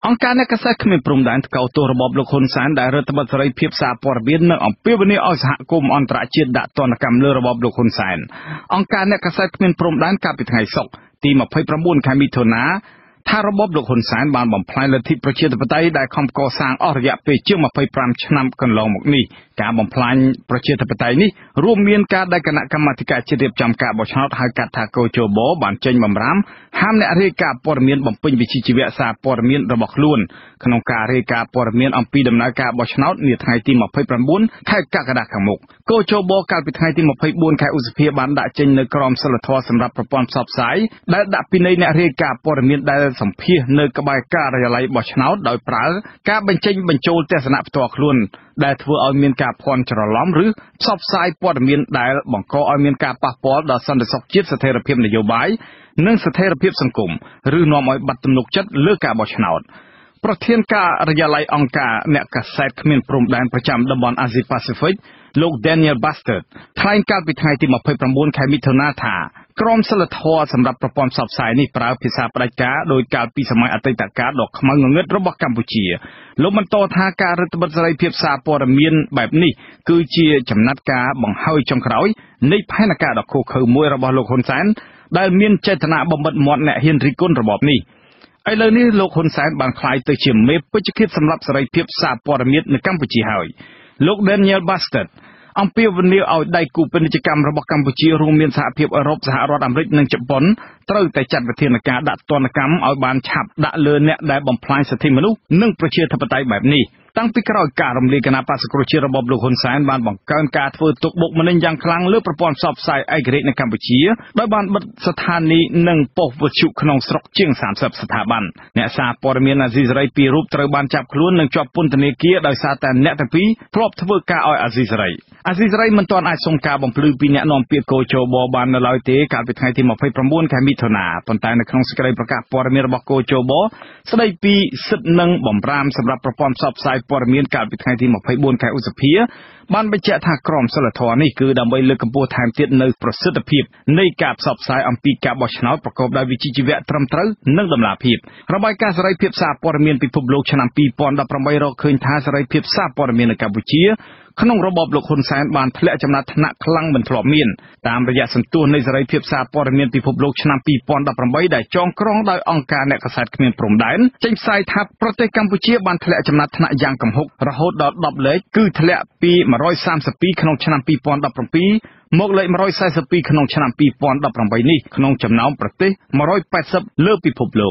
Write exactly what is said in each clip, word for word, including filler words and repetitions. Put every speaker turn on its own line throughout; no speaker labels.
អង្គការអ្នកកាសែតគ្មានព្រំដែនថ្កោលទោសរបបលោកហ៊ុនសែនដែលរដ្ឋបတ်សេរីភាពសារព័ត៌មាននិងអំពាវនាវឲ្យសហគមន៍អន្តរជាតិដាក់ទណ្ឌកម្មលើរបបលោកហ៊ុនសែនអង្គការអ្នកកាសែតគ្មានព្រំដែនកាលពីថ្ងៃសុក្រទីยี่สิบเก้าខែមិថុនាថារបបលោកហ៊ុនសែនបានបំផ្លាញលទ្ធិប្រជាធិបតេយ្យដែលខំកសាងអស់រយៈពេលជាងยี่สิบห้าឆ្នាំកន្លងមកនេះការបំផ្លាញប្រជាធិបតេយ្យនេះរួមមានការដែលគណៈកម្មាធិការជាតិរៀបចំការបោះឆ្នោតហៅកាត់ថាកោជបបានចេញបម្រាមហាមអ្នករាយការណ៍ព័ត៌មានបំពេញវិជ្ជាជីវៈសារព័ត៌មានរបស់ខ្លួនក្នុងការរាយការណ៍ព័ត៌មានអំពីដំណើរការបោះឆ្នោតនាថ្ងៃទីยี่สิบเก้าខែកក្កដាខាងមុខកោជបកាលពីថ្ងៃទីยี่สิบ四ខែឧសភាបានដាក់ចេញនូវក្រមសីលធម៌សម្រាប់ប្រព័ន្ធផ្សព្វផ្សាយដែលដាក់ពិន័យអ្នករាយការណ៍ព័ត៌មានដែលសម្ភាសនៅក្បែរការិយាល័យបោះឆ្នោតដោយប្រើការបញ្ចេញបញ្ចូលទស្សនៈផ្ទាល់ខ្លួនដែលធ្វើឲ្យមានការភ័ន្តច្រឡំឬផ្សព្វផ្សាយព័ត៌មានដែលបង្កឲ្យមានការប៉ះពាល់ដល់សន្តិសុខជាតិស្ថិរភាពនយោបាយនិងស្ថិរភាពសង្គមឬនាំឲ្យបាត់ទំនុកចិត្តលើការបោះឆ្នោតប្រធានការិយាល័យអង្គការអ្នកកាសែតគ្មានព្រំដែនប្រចាំតំបន់អាស៊ីប៉ាស៊ីហ្វិកលោក Daniel Bastard ថ្លែងកាលពីថ្ងៃទីยี่สิบเก้าខែមិថុនាថាក្រមសីលធម៌សម្រាប់ប្រព័ន្ធផ្សព្វផ្សាយនេះប្រើភាសាផ្ដាច់ការដោយកាលពីសម័យអតីតកាលដ៏ខ្មៅងងឹតរបស់កម្ពុជាលោកបន្តថាការរឹតបន្តឹងសេរីភាពសារព័ត៌មានបែបនេះគឺជាចំណាត់ការបង្ហើយចុងក្រោយនៃផែនការដ៏ឃោរឃៅមួយរបស់លោកហ៊ុនសែនដែលមានចេតនាបំបិទមាត់អ្នកហ៊ានរិះគន់របបនេះឥឡូវនេះលោកហ៊ុនសែនបានក្លាយទៅជាមេពេជ្ឈឃាតសម្រាប់សេរីភាពសារព័ត៌មាននៅកម្ពុជាហើយលោក Daniel Bastardអំពាវនាវឲ្យដៃគូពាណិជ្ជកម្មរបស់កម្ពុជារួមមានសហភាពអឺរ៉ុបសហរដ្ឋអាមេរិកនិងជប៉ុនត្រូវតែចាត់វិធានការដាក់ទណ្ឌកម្មឲ្យបានឆាប់ដាក់លើអ្នកដែលបំផ្លាញសិទ្ធិមនុស្សនិងប្រជាធិបតេយ្យបែបនេះតាំងពីក្រោយការរំលាយគណបក្សសង្គ្រោះជាតិរបបលោកហ៊ុនសែនបានបង្កើនការធ្វើទុកបុកម្នេញយ៉ាងខ្លាំងលើប្រព័ន្ធផ្សព្វផ្សាយឯករាជ្យនៅកម្ពុជាដោយបានបិទស្ថានីយ៍និងប៉ុស្តិ៍វិទ្យុក្នុងស្រុកជាងសាមសិបស្ថាប័នអ្នកសារព័ត៌មានអាស៊ីសេរីពីររូបត្រូវបានចាប់ខ្លួននិងជាប់ពន្ធនាគារដោយសារតែអ្នកទាំងពីរធ្លាប់ធ្វើការឲ្យអាស៊ីសេរីអាស៊ីសេរីមិនទាន់អាចសុំការបំភ្លឺពីអ្នកនាំពាក្យកោជបបាននៅឡើយទេកាលពីថ្ងៃទីยี่สิบเก้าខែមិថុនាប៉ុន្តែនៅក្នុងសេចក្តីប្រកាសព័ត៌មានរបស់កោជបស្តីពីសិទ្ធិនិងបំរាមសម្រាប់ប្រព័ន្ធផ្សព្វផ្សាយព័ត៌មានកាលពីថ្ងៃទីยี่สิบ四ខែឧសភាបានបញ្ជាក់ថាក្រមសីលធម៌នេះគឺដើម្បីលើកកម្ពស់ថែមទៀតនូវប្រសិទ្ធភាពនៃការផ្សព្វផ្សាយអំពីការបោះឆ្នោតប្រកបដោយវិជ្ជាជីវៈត្រឹមត្រូវនិងតម្លាភាពរបាយការណ៍សេរីភាពសារព័ត៌មានពិភពលោកឆ្នាំยี่สิบสิบแปดរកឃើញថាសេរីភាពសារព័ត៌មាននៅកម្ពុជាក្នុងរបបលោកហ៊ុនសែនបានធ្លាក់ចំណាត់ថ្នាក់ខ្លាំងមិនធ្លាប់មានតាមរយៈសន្ទុះនៃសេរីភាពសារព័ត៌មានពិភពលោកឆ្នាំยี่สิบสิบแปดដែលចងក្រងដោយអង្គការអ្នកកាសែតគ្មានព្រំដែនចេញផ្សាយថាប្រទេសកម្ពុជាបានធ្លាក់ចំណាត់ថ្នាក់យ៉ាងគំហុករហូតដល់ដប់លេខគឺធ្លាក់ពីone hundred thirty-twoក្នុងឆ្នាំยี่สิบสิบเจ็ดមកលេខone hundred forty-twoក្នុងឆ្នាំยี่สิบสิบแปดនេះក្នុងចំណោមប្រទេសone hundred eightyលើពិភពលោក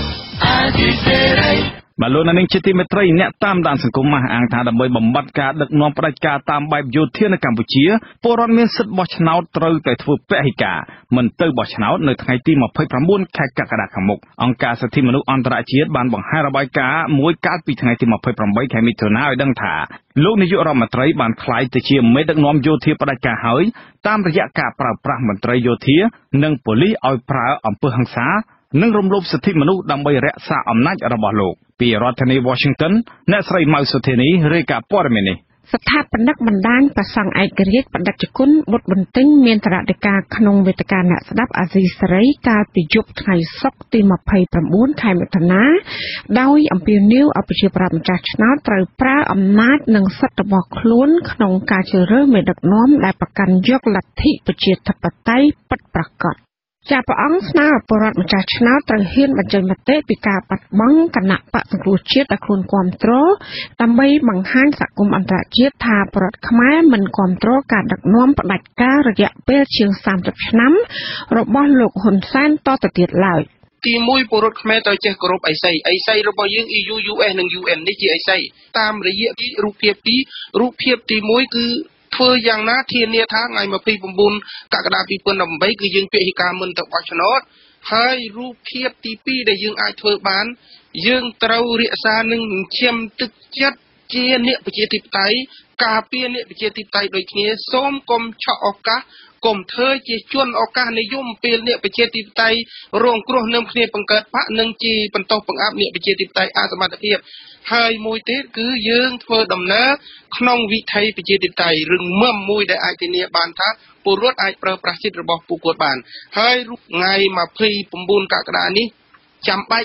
បាទលោកនាងជាទីមេត្រីអ្នកតាមដានសង្គមអះអាងថាដើម្បីបំបត្តិការដឹកនាំផ្ដាច់ការតាមបែបយោធានៅកម្ពុជាពលរដ្ឋមានសិទ្ធិបោះឆ្នោតត្រូវតែធ្វើពហិការមិនទៅបោះឆ្នោតនៅថ្ងៃទីยี่สิบเก้าខែកក្កដាខាងមុខអង្គការសិទ្ធិមនុស្សអន្តរជាតិបានបង្ហាញរបាយការណ៍មួយកាលពីថ្ងៃទីยี่สิบแปดខែមិថុនាឲ្យដឹងថាលោកនាយករដ្ឋមន្ត្រីបានក្លាយទៅជាមេដឹកនាំយោធាផ្ដាច់ការហើយតាមរយៈការប្រើប្រាស់មន្ត្រីយោធានិងប៉ូលីសឲ្យប្រើអំពើហិង្សានិងរំលោភសិទ្ធិមនុស្សដើម្បីរក្សាអំណាចរបស់លោកពីរដ្ឋធានី Washington អ្នកស្រីម៉ៅសុធានីរាយការណ៍ព័ត៌មាននេះ
ស្ថាបនិកបណ្ដាញប្រសង់ឯករាជ្យបដិជគុណបុត្របន្ទិញមានត្រាធិការក្នុងវេទិកាអ្នកស្ដាប់អាស៊ីសេរីកាលពីយប់ថ្ងៃសុក្រទីยี่สิบเก้าខែមិថុនាដោយអំពាវនាវឲ្យប្រជាប្រដ្ឋម្ចាស់ឆ្នោតត្រូវប្រើអំណាចនិងសិទ្ធិរបស់ខ្លួនក្នុងការជ្រើសរើសមេដឹកនាំដែលប្រកាន់យកលទ្ធិប្រជាធិបតេយ្យពិតប្រាកដជាព្រះអង្គស្នើឲ្យពលរដ្ឋម្ចាស់ឆ្នោតត្រូវហ៊ានបញ្ចេញមតិពីការបាត់បង់គណៈបក្សសង្គ្រោះជាតិដែលខ្លួនគាំទ្រដើម្បីបង្ហាញសហគមន៍អន្តរជាតិថាពលរដ្ឋខ្មែរមិនគាំទ្រការដឹកនាំផ្ដាច់ការរយៈពេលជាងសាមសិបឆ្នាំរបស់លោកហ៊ុនសែនតទៅទៀតឡើយ
ទីមួយពលរដ្ឋខ្មែរត្រូវចេះគោរពអីសីអីសីរបស់យើង E U U S និង U N នេះជាអីសីតាមរយៈរូបភាពពីររូបភាពទីមួយគឺធ្វើយ៉ាងណាធានាថាថ្ងៃยี่สิบเก้ากក្កដាยี่สิบสิบแปดគឺយើងពហិការមុនទៅបោះឆ្នោតហើយរូបភាពទីពីរដែលយើងអាចធ្វើបានយើងត្រូវរក្សានឹងឈាមទឹកចិត្តជាអ្នកប្រជាធិបតេយ្យការពារអ្នកប្រជាធិបតេយ្យដូចគ្នាសូមកុំឆក់ឱកាសកុំធ្វើជាជនឱកាសនិយមពេលអ្នកប្រជាធិបតេយ្យរងគ្រោះនឹងគ្នាបង្កើតបកនិងជាបន្តបង្អាប់អ្នកប្រជាធិបតេយ្យអសមត្ថភាពហើយមួយទៀតគឺយើងធ្វើដំណើរក្នុងវិថីប្រជាធិបតេយ្យរឹងមាំមួយដែលអាចធានាបានថាពលរដ្ឋអាចប្រើប្រាស់សិទ្ធិរបស់ពួកគាត់បានហើយថ្ងៃยี่สิบเก้ากក្កដានេះចាំបាច់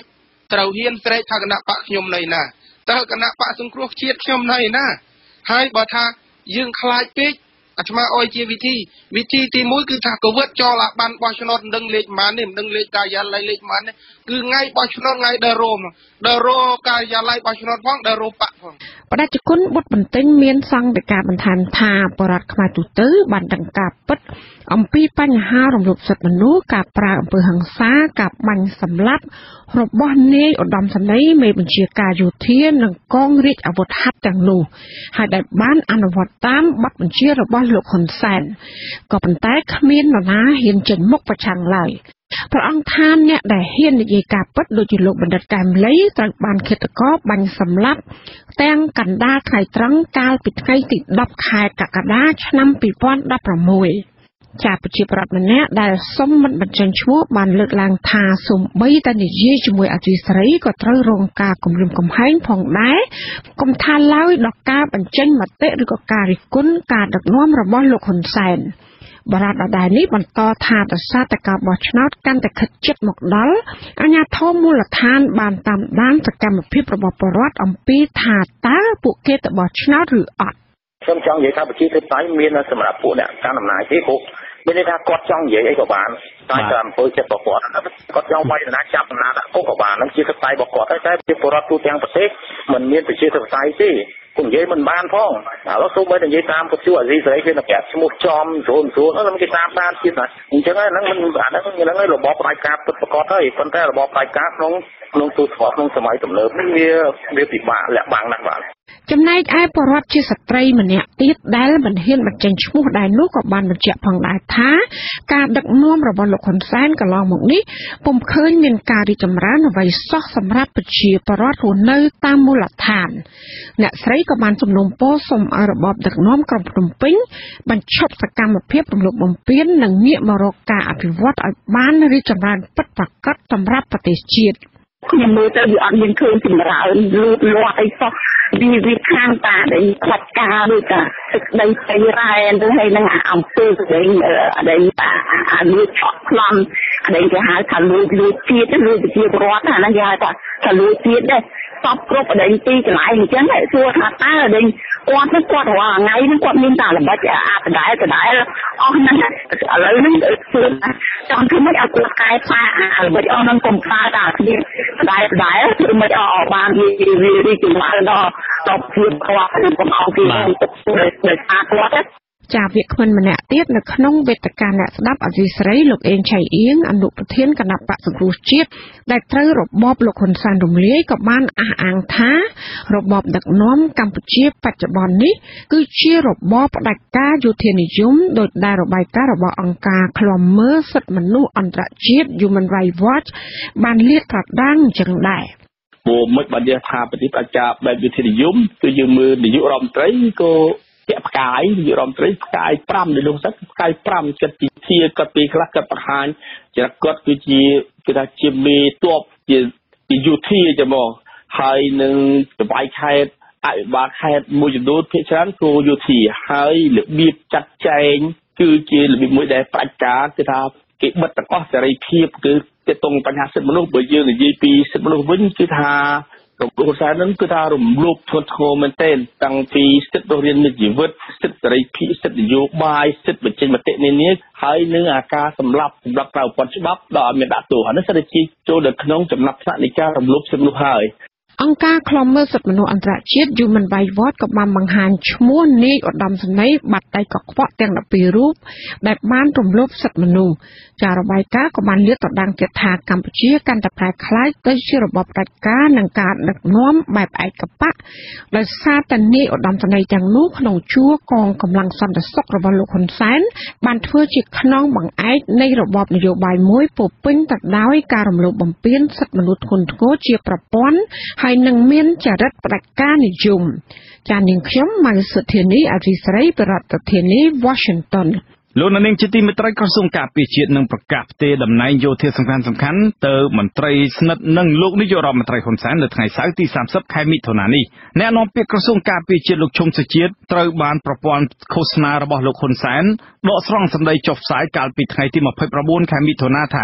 ត្រូវហ៊ានស្រែកថាគណៈបកខ្ញុំនៅណាតើគណៈបកសង្គ្រោះជាតិខ្ញុំនៅណាហើយបើថាយើងខ្លាចពេកអាត្មាអោយជាវិធីវិធីទីមួយគឺថាកវិតចោលអាបានបោះឆ្នោតមិនដឹងលេខប៉ុន្មាននេះមិនដឹងលេខការិយាល័យលេខប៉ុន្មាននេះគឺថ្ងៃបោះឆ្នោតថ្ងៃដើររោមដើររោការិយាល័យបោះឆ្នោតផងដើររោបកផង
បដិជគុណបុត្របន្ទិញមានសង្កេតការបន្ថែមថាបរិវត្តខ្មែរទូទៅបានដឹងការពិតអំពីបញ្ហារំលោភសិទ្ធិមនុស្សការប្រើអំពើហិង្សាការបាញ់សម្លាប់របស់នាយឧត្តមសេនីយ៍មេបញ្ជាការយោធានិងកងរាជអាវុធហត្ថទាំងនោះហើយដែលបានអនុវត្តតាមបទបញ្ជារបស់លោកហ៊ុនសែនក៏ប៉ុន្តែគ្មាននរណាហ៊ានចេញមុខប្រឆាំងឡើយព្រះអង្គថាអ្នកដែលហ៊ាននិយាយការពិតដូចជាលោកបណ្ឌិតកែមលីត្រូវបានឃាតករបាញ់សម្លាប់ទាំងកណ្ដាលថ្ងៃត្រង់កាលពីថ្ងៃទីដប់ខែកក្កដាឆ្នាំពីរពាន់ដប់ប្រាំមួយជាប្រជាប្រដ្ឋម្នាក់ដែលសុំមិនបញ្ចេញឈ្មោះបានលើកឡើងថាសូម្បីតែនិយាយជាមួយអធិស្រីក៏ត្រូវរងការគំរាមកំហែងផងដែរកុំថាឡើយដល់ការបញ្ចេញមតិឬក៏ការរិះគន់ការដឹកនាំរបស់លោកហ៊ុនសែនបរិបទដដែលនេះបន្តថាប្រសាទការបោះឆ្នោតកាន់តែខិតជិតមកដល់អាជ្ញាធរមូលដ្ឋានបានតាមដានសកម្មភាពរបស់ប្រជាពលរដ្ឋអំពីថាតើពួកគេទៅបោះឆ្នោតឬអត់
ខ្ញុំចង់និយាយថាប្រជាធិបតេយ្យមានសម្រាប់ពួកអ្នកកាន់អំណាចទេព្រោះមានន័យថាគាត់ចង់និយាយអីក៏បានតែតាមអំពើចិត្តរបស់គាត់គាត់ចង់វាយនរចាប់អំណាចដាក់គុកក៏បាននឹងជាធិបតេយ្យរបស់គាត់តែប្រជាពលរដ្ឋទូទាំងប្រទេសមិនមានប្រជាធិបតេយ្យទេគំនិយាយមិនបានផងឥឡូវសូម្បីតែនិយាយតាមពុទ្ធអាស៊ីសេរីគេនឹងប្រាប់ឈ្មោះចំស្រួលស្រួលហ្នឹងគេតាមដានទៀតណាអញ្ចឹងហ្នឹងមិនអាហ្នឹងហ្នឹងឯងរបបផ្ដាច់ការពិតប្រាកដហើយប៉ុន្តែរបបផ្ដាច់ការក្នុងក្នុងទូស្វក្នុងសម័យទំនើបនេះវាវាពិបាកលាក់បាំងណាស់បាទ
ចំណែកឯបរិវត្តជាស្ត្រីម្នាក់ទៀតដែលមិនហ៊ានបញ្ចេញឈ្មោះដែរនោះក៏បានបញ្ជាក់ផងដែរថាការដឹកនាំរបស់លោកហ៊ុនសែនកន្លងមកនេះពុំឃើញមានការរីកចម្រើនអ្វីសោះសម្រាប់ប្រជាពលរដ្ឋរស់នៅតាមមូលដ្ឋានអ្នកស្រីក៏បានសំណូមពរសូមឲ្យរបបដឹកនាំក្រុងភ្នំពេញបញ្ឈប់សកម្មភាពរំលោភបំពាននិងងាកមករកការអភិវឌ្ឍឲ្យបានរីកចម្រើនពិតប្រាកដសម្រាប់ប្រទេសជាតិ
ខ្ញុំមើលទៅវាអត់មានឃើញចម្រើនលូតលាស់អីសោះវាវាខាងតាដែលខ្វាត់ការដូចថាទឹកដីស្រីរ៉ែទៅហើយនឹងអង្គើស្ដីដែលអាលួចឆក់ខ្លំអាដែលគេហៅថាលួចលួចជាតិលួចជាប្រវត្តិអាហ្នឹងគេហៅថាថាលួចជាតិដែរសពគ្រប់អដែងទីកន្លែងអញ្ចឹងសួរថាតើអដែងគាត់ទៅគាត់រាល់ថ្ងៃហ្នឹងគាត់មានតែល្បិចអាដដែលដដែលអស់ហ្នឹងឥឡូវហ្នឹងគឺចង់ធ្វើម៉េចឲ្យគាត់កែប្រែអាល្បិចអស់ហ្នឹងកុំប្រើតែគ្នាដដែលដដែលធ្វើម៉េចឲ្យបានវាវារីកចម្រើនដល់ដល់ភាពគាត់កុំឲ្យគេទុកដោយសារគាត់
ចាវាគ្មិនម្នាក់ទៀតនៅក្នុងវេទិកាអ្នកស្ដាប់អសីស្រីលោកអេងឆៃអៀងអនុប្រធានគណៈបក្សសង្គ្រោះជាតិដែលត្រូវរបបលោកហ៊ុនសែនរំលាយក៏បានអះអាងថារបបដឹកនាំកម្ពុជាបច្ចុប្បន្ននេះគឺជារបបផ្ដាច់ការយោធានិយមដោយដែលរបាយការណ៍របស់អង្គការឃ្លាំមើលសិទ្ធិមនុស្សអន្តរជាតិ Human Rights Watch បានលាតត្រដាងអញ្ចឹងដែរ
ព្រោះមិនបាននិយាយថាប្រទេសប្រជាការបែបយុទ្ធនិយមគឺយើងមើលនាយករដ្ឋមន្ត្រីក៏ជាផ្កាយនាយករដ្ឋមន្ត្រីផ្កាយប្រាំនៅលោកសិទ្ធផ្កាយប្រាំចិត្តពីធាគាត់ពីខ្លះគាត់បង្ហាញចរិតគាត់គឺជាគេថាជាមេតបជាជាយុធាចាំមកហើយនឹងសបាយខេត្តអភិបាលខេត្តមួយចំនួនភាគច្រើនគឺយុធាហើយរបៀបចាត់ចែងគឺជារបៀបមួយដែលផ្ដាច់ការគឺថាគេបិទទាំងអស់សេរីភាពគឺទាក់ទងបញ្ហាសិទ្ធិមនុស្សបើយើងនិយាយពីសិទ្ធិមនុស្សវិញគឺថារបបហ៊ុនសែននឹងគឺថារំលោភធ្ងន់ធ្ងរមែនទែនតាំងពីសិទ្ធិរស់រានមានជីវិតសិទ្ធិសេរីភាពសិទ្ធិនយោបាយសិទ្ធិបញ្ចេញមតិនានាហើយនឹងអាការសម្លាប់សម្រាប់ក្រៅប្រព័ន្ធច្បាប់ដល់ឲ្យមានដាក់ទោសអានេះសិទ្ធិជាចូលនៅក្នុងចំណាត់ថ្នាក់នៃការរំលោភសិទ្ធិមនុស្សហើយ
អង្គការឃ្លាំមើលសិទ្ធិមនុស្សអន្តរជាតិ Human Rights Watch ក៏បានបង្ហាញឈ្មោះនាយឧត្តមសេនីយ៍បាត់ដៃកខ្វក់ទាំងដប់ពីររូបដែលបានរំលោភសិទ្ធិមនុស្សចារបាយការណ៍ក៏បានលាតត្រដាងទៀតថាកម្ពុជាកាន់តែប្រែក្លាយទៅជារបបផ្ដាច់ការនិងការដឹកនាំបែបឯកបកដោយសារតែនាយឧត្តមសេនីយ៍ទាំងនោះក្នុងជួរកងកម្លាំងសន្តិសុខរបស់លោកហ៊ុនសែនបានធ្វើជាខ្នងបង្អែកនៃរបបនយោបាយមួយពោពេញទៅដោយការរំលោភបំពានសិទ្ធិមនុស្សធ្ងន់ធ្ងរជាប្រព័ន្ធហើយនឹងមានចរិតផ្ដាច់ការនិយមចាននាងខ្ញុំម៉ៅសុធានីអរិសរីប្រធានាធិបតី Washington
លោកនាងជាទីមេត្រីក្រសួងការពារជាតិនឹងប្រកាសផ្ទេរតំណែងយោធាសំខាន់សំខាន់ទៅមន្ត្រីស្និទ្ធនឹងលោកនាយករដ្ឋមន្ត្រីហ៊ុនសែននៅថ្ងៃសៅរ៍ទីសាមសិបខែមិថុនានេះអ្នកនាំពាក្យក្រសួងការពារជាតិលោកឈុំសុជាតិត្រូវបានប្រព័ន្ធឃោសនារបស់លោកហ៊ុនសែនដកស្រង់សម្ដីចុះផ្សាយកាលពីថ្ងៃទីម្ភៃប្រាំបួនខែមិថុនាថា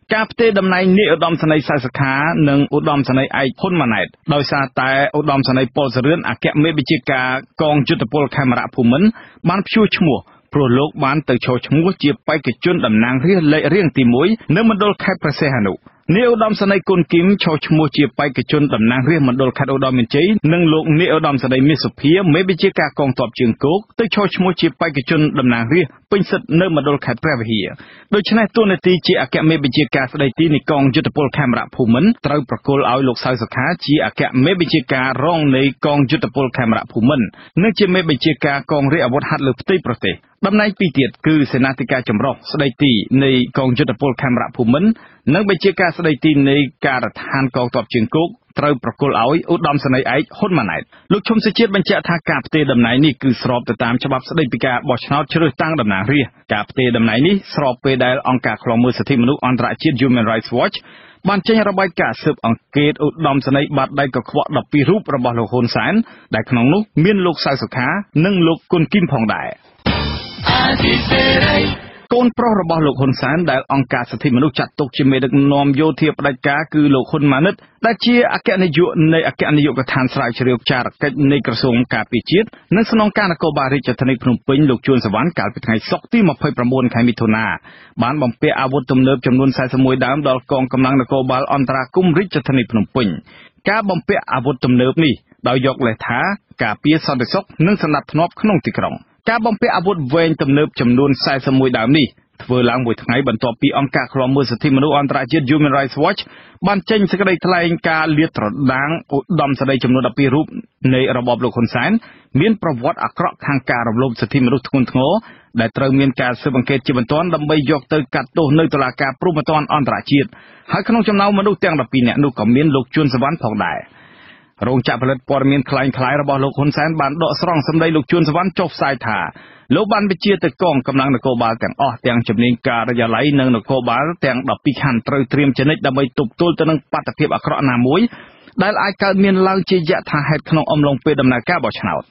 ការផ្ទេរតំណែងនាយឧត្តមសេនីយ៍សៅសុខានិងឧត្តមសេនីយ៍ឯកហ៊ុនម៉ាណែតដោយសារតែឧត្តមសេនីយ៍ប៉ុលសរឿនអគ្គមេបញ្ជាការកងយុទ្ធពលខេមរៈភូមិន្ទបានព្យួរឈ្មោះព្រោះលោកបានទៅចូលឈ្មោះជាបេក្ខជនតំណាងរាស្ត្រលេខរៀងទីមួយនៅមណ្ឌលខេត្តព្រះសីហនុនាយឧត្តមសេនីយ៍គុនគីមចូលឈ្មោះជាបេក្ខជនតំណាងរាស្ត្រមណ្ឌលខេត្តឧត្តរមានជ័យនិងលោកនាយឧត្តមសេនីយ៍មាសសុភាមេបញ្ជាការកងទ័ពជើងគោកទៅចូលឈ្មោះជាបេក្ខជនតំណាងរាស្ត្រពេញសិទ្ធិនៅមណ្ឌលខេត្តព្រះវិហារដូច្នេះតួនាទីជាអគ្គមេបញ្ជាការស្ដីទីនៃកងយុទ្ធពលខេមរៈភូមិន្ទត្រូវប្រគល់ឲ្យលោកសៅសុខាជាអគ្គមេបញ្ជាការរងនៃកងយុទ្ធពលខេមរៈភូមិន្ទនិងជាមេបញ្ជាការកងរាជអាវុធហត្ថលើផ្ទៃប្រទេសតំណែងពីរទៀតគឺសេនាធិការចម្រុះស្ដីទីនៃកងយុទ្ធពលខេមរៈភូមិន្ទនិងបញ្ជាការស្ដីទីនៃការដ្ឋានកងទ័ពជើងគោកត្រូវប្រគល់ឲ្យឧត្តមសេនីយ៍ឯកហ៊ុនម៉ាណែតលោកឈុំសុជាតិបញ្ជាក់ថាការផ្ទេរតំណែងនេះគឺស្របទៅតាមច្បាប់ស្ដីពីការបោះឆ្នោតជ្រើសតាំងតំណាងរាស្ត្រការផ្ទេរតំណែងនេះស្របពេលដែលអង្គការឃ្លាំមើលសិទ្ធិមនុស្សអន្តរជាតិ Human Rights Watch បានចេញរបាយការណ៍ស៊ើបអង្កេតឧត្តមសេនីយ៍បាតដៃកខ្វក់ដប់ពីររូបរបស់លោកហ៊ុនសែនដែលក្នុងនោះមានលោកសៅសុខានិងលោកគុនគីមផងដែរកូនប្រុសរបស់លោកហ៊ុនសែនដែលអង្គការសិទ្ធិមនុស្សចាត់ទុកជាមេដឹកនាំយោធាផ្ដាច់ការគឺលោកហ៊ុនម៉ាណិតដែលជាអគ្គនាយកនៃអគ្គនាយកដ្ឋានស្រាវជ្រាវចារកិច្ចនៃក្រសួងការពារជាតិនិងស្នងការនគរបាលរាជធានីភ្នំពេញលោកជួនសវណ្ណកាលពីថ្ងៃសុក្រទីម្ភៃប្រាំបួនខែមិថុនាបានបំពាក់អាវុធទំនើបចំនួនសែនសិបមួយដើមដល់កងកម្លាំងនគរបាលអន្តរាគមន៍រាជធានីភ្នំពេញការបំពាក់អាវុធទំនើបនេះដោយយកលេសថាការពារសន្តិសុខនិងសណ្ដាប់ធ្នាប់ក្នុងទីក្រុងការបំពាក់អាវុធវែងទំនើបចំនួនសែនសិបមួយដើមនេះធ្វើឡើងមួយថ្ងៃបន្ទាប់ពីអង្គការឃ្លាំមើលសិទ្ធិមនុស្សអន្តរជាតិ Human Rights Watch បានចេញសេចក្តីថ្លែងការណ៍លាតត្រដាងឧត្តមសេនីយ៍ចំនួនដប់ពីររូបនៃរបបលោកហ៊ុនសែនមានប្រវត្តិអាក្រក់ខាងការរំលោភសិទ្ធិមនុស្សធ្ងន់ធ្ងរដែលត្រូវមានការស៊ើបអង្កេតជាបន្ទាន់ដើម្បីយកទៅកាត់ទោសនៅតុលាការព្រហ្មទណ្ឌអន្តរជាតិហើយក្នុងចំណោមមនុស្សទាំងដប់ពីរនាក់នោះក៏មានលោកជួនសវណ្ណផងដែររោងចក្រផលិតព័ត៌មានคล้ายៗរបស់លោកហ៊ុនសែនបានដកស្រង់សម្ដីលោកជួនសវណ្ណចុះផ្សាយថាលោកបានបញ្ជាទៅកងកម្លាំងនគរបាលទាំងអស់ទាំងជំនាញការិយាល័យនិងនគរបាលទាំងដប់ពីរខណ្ឌត្រូវត្រៀមជានិច្ចដើម្បីទប់ទល់ទៅនឹងបាតុភិបអាក្រក់ណាមួយដែលអាចកើតមានឡើងជាយថាហេតុក្នុងអំឡុងពេលដំណើរការបោះឆ្នោត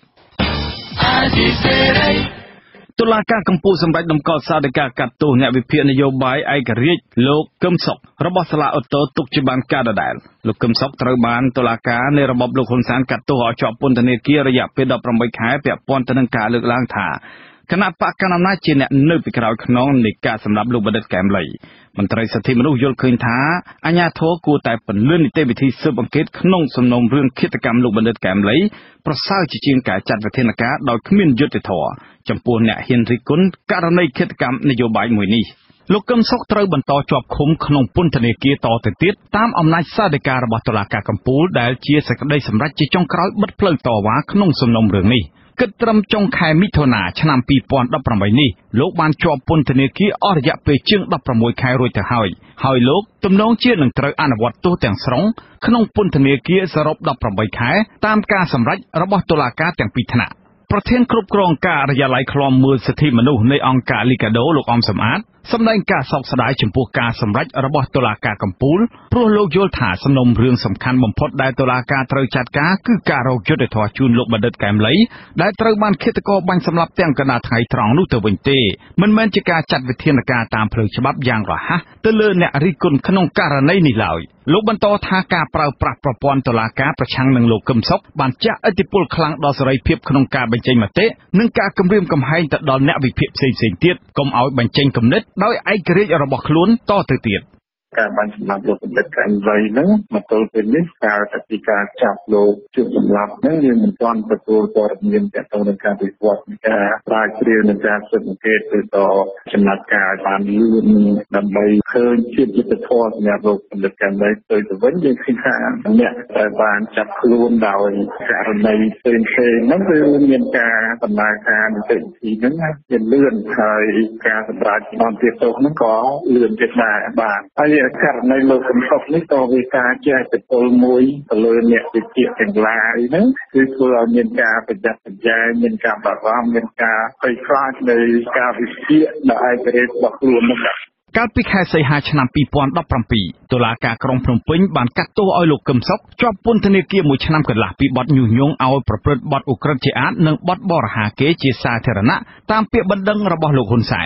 តុលាការកំពូលសម្រេចដំកល់សាលដីកាកាត់ទោសអ្នកវិភាគនយោបាយឯករាជ្យលោកកឹមសុខរបស់សាលាឧទ្ធរទុកជាបានការដដែលលោកកឹមសុខត្រូវបានតុលាការនៃរបបលោកហ៊ុនសែនកាត់ទោសឲ្យជាប់ពន្ធនាគាររយៈពេលដប់ប្រាំបីខែពាក់ព័ន្ធទៅនឹងការលើកឡើងថាគណៈបកកណ្ដាលអំណាចជាអ្នកនៅពីក្រោយខ្នងនៃការសម្លាប់លោកបណ្ឌិតកែមលីមន្ត្រីសិទ្ធិមនុស្សយល់ឃើញថាអាជ្ញាធរគួរតែពន្លឿននីតិវិធីស៊ើបអង្កេតក្នុងសំណុំរឿងឃាតកម្មលោកបណ្ឌិតកែមលីប្រសើរជាជាងការចាត់វិធានការដោយគ្មានយុត្តិធម៌ចំពោះអ្នកហ៊ានរិះគន់ករណីឃាតកម្មនយោបាយមួយនេះលោកកឹមសុខត្រូវបន្តជាប់ឃុំក្នុងពន្ធនាគារតទៅទៀតតាមអំណាចសាលដីការបស់តុលាការកំពូលដែលជាសេចក្តីសម្រេចជាចុងក្រោយបិទផ្លូវតវ៉ាក្នុងសំណុំរឿងនេះគិតត្រឹមចុងខែមិថុនាឆ្នាំពីរពាន់ដប់ប្រាំបីនេះលោកបានជាប់ពន្ធនាគារអស់រយៈពេលជាងដប់ប្រាំមួយខែរួចទៅហើយហើយលោកទំនងជានឹងត្រូវអនុវត្តទោសទាំងស្រុងក្នុងពន្ធនាគារសរុបដប់ប្រាំបីខែតាមការសម្រេចរបស់តុលាការទាំងពីរថ្នាក់ប្រធានគ្រប់គ្រងការិយាល័យឃ្លាំមើលសិទ្ធិមនុស្សនៃអង្គការលីកាដូលោកអំសំអាតសម្ដែងការសោកស្ដាយចំពោះការសម្រេចរបស់តុលាការកំពូលព្រោះលោកយល់ថាសំណុំរឿងសំខាន់បំផុតដែលតុលាការត្រូវចាត់ការគឺការរកយុត្តិធម៌ជូនលោកបណ្ឌិតកែមលីដែលត្រូវបានឃាតករបាញ់សម្លាប់ទាំងកណ្ដាលថ្ងៃត្រង់នោះទៅវិញទេមិនមែនជាការចាត់វិធានការតាមផ្លូវច្បាប់យ៉ាងរហ័សទៅលើអ្នករិះគន់ក្នុងករណីនេះឡើយលោកបន្តថាការប្រើប្រាស់ប្រព័ន្ធតុលាការប្រឆាំងនឹងលោកកឹមសុខបានជះឥទ្ធិពលខ្លាំងដល់សេរីភាពក្នុងការបញ្ចេញមតិនិងការគំរាមកំហែងទៅដល់អ្នកវិភាគផ្សេងៗទៀតកុំឲ្យបញ្ចេញគំនិតដោយឯករាជ្យរបស់ខ្លួនតទៅទៀត
ការបាញ់សម្លាប់លោកបណ្ឌិតកែមលីហ្នឹងមកទល់ពេលនេះការតែពីការចាប់លោកជួបសម្លាប់ហ្នឹងយើងមិនទាន់ទទួលព័ត៌មានទាក់ទងនឹងការវិវត្តនៃការស្រាវជ្រាវនិងការស៊ើបអង្កេតទៅដល់ចំណាត់ការបានលឿនដើម្បីឃើញជាយុត្តិធម៌សម្រាប់លោកបណ្ឌិតកែមលីទៅទៅវិញយើងឃើញថាអ្នកដែលបានចាប់ខ្លួនដោយករណីផ្សេងៗហ្នឹងគឺមានការដំណើរការនីតិវិធីហ្នឹងវាលឿនហើយការសម្រេចបានទៀតទោសហ្នឹងក៏លឿនទៀតដែរបាទហើយករណីលោកកឹមសុខនេះក៏វាការជះឥទ្ធិពលមួយទៅលើអ្នកវិភាគទាំងឡាយហ្នឹងគឺធ្វើឲ្យមានការប្រយ័ត្នប្រយែងមានការបារម្ភមានការភ័យខ្លាចនៃការវិភាគដែលឯករាជ្យរបស់ខ្លួននោះ
កាលពីខែសីហាឆ្នាំពីរពាន់ដប់ប្រាំពីរតុលាការក្រុងភ្នំពេញបានកាត់ទោសឲ្យលោកកឹមសុខជាប់ពន្ធនាគារមួយឆ្នាំកន្លះពីបទញុះញង់ឲ្យប្រព្រឹត្តបទឧក្រិដ្ឋជាអាតនិងបទបរិហាកេរជាសាធារណៈតាមពាក្យបណ្ដឹងរបស់លោកហ៊ុនសែន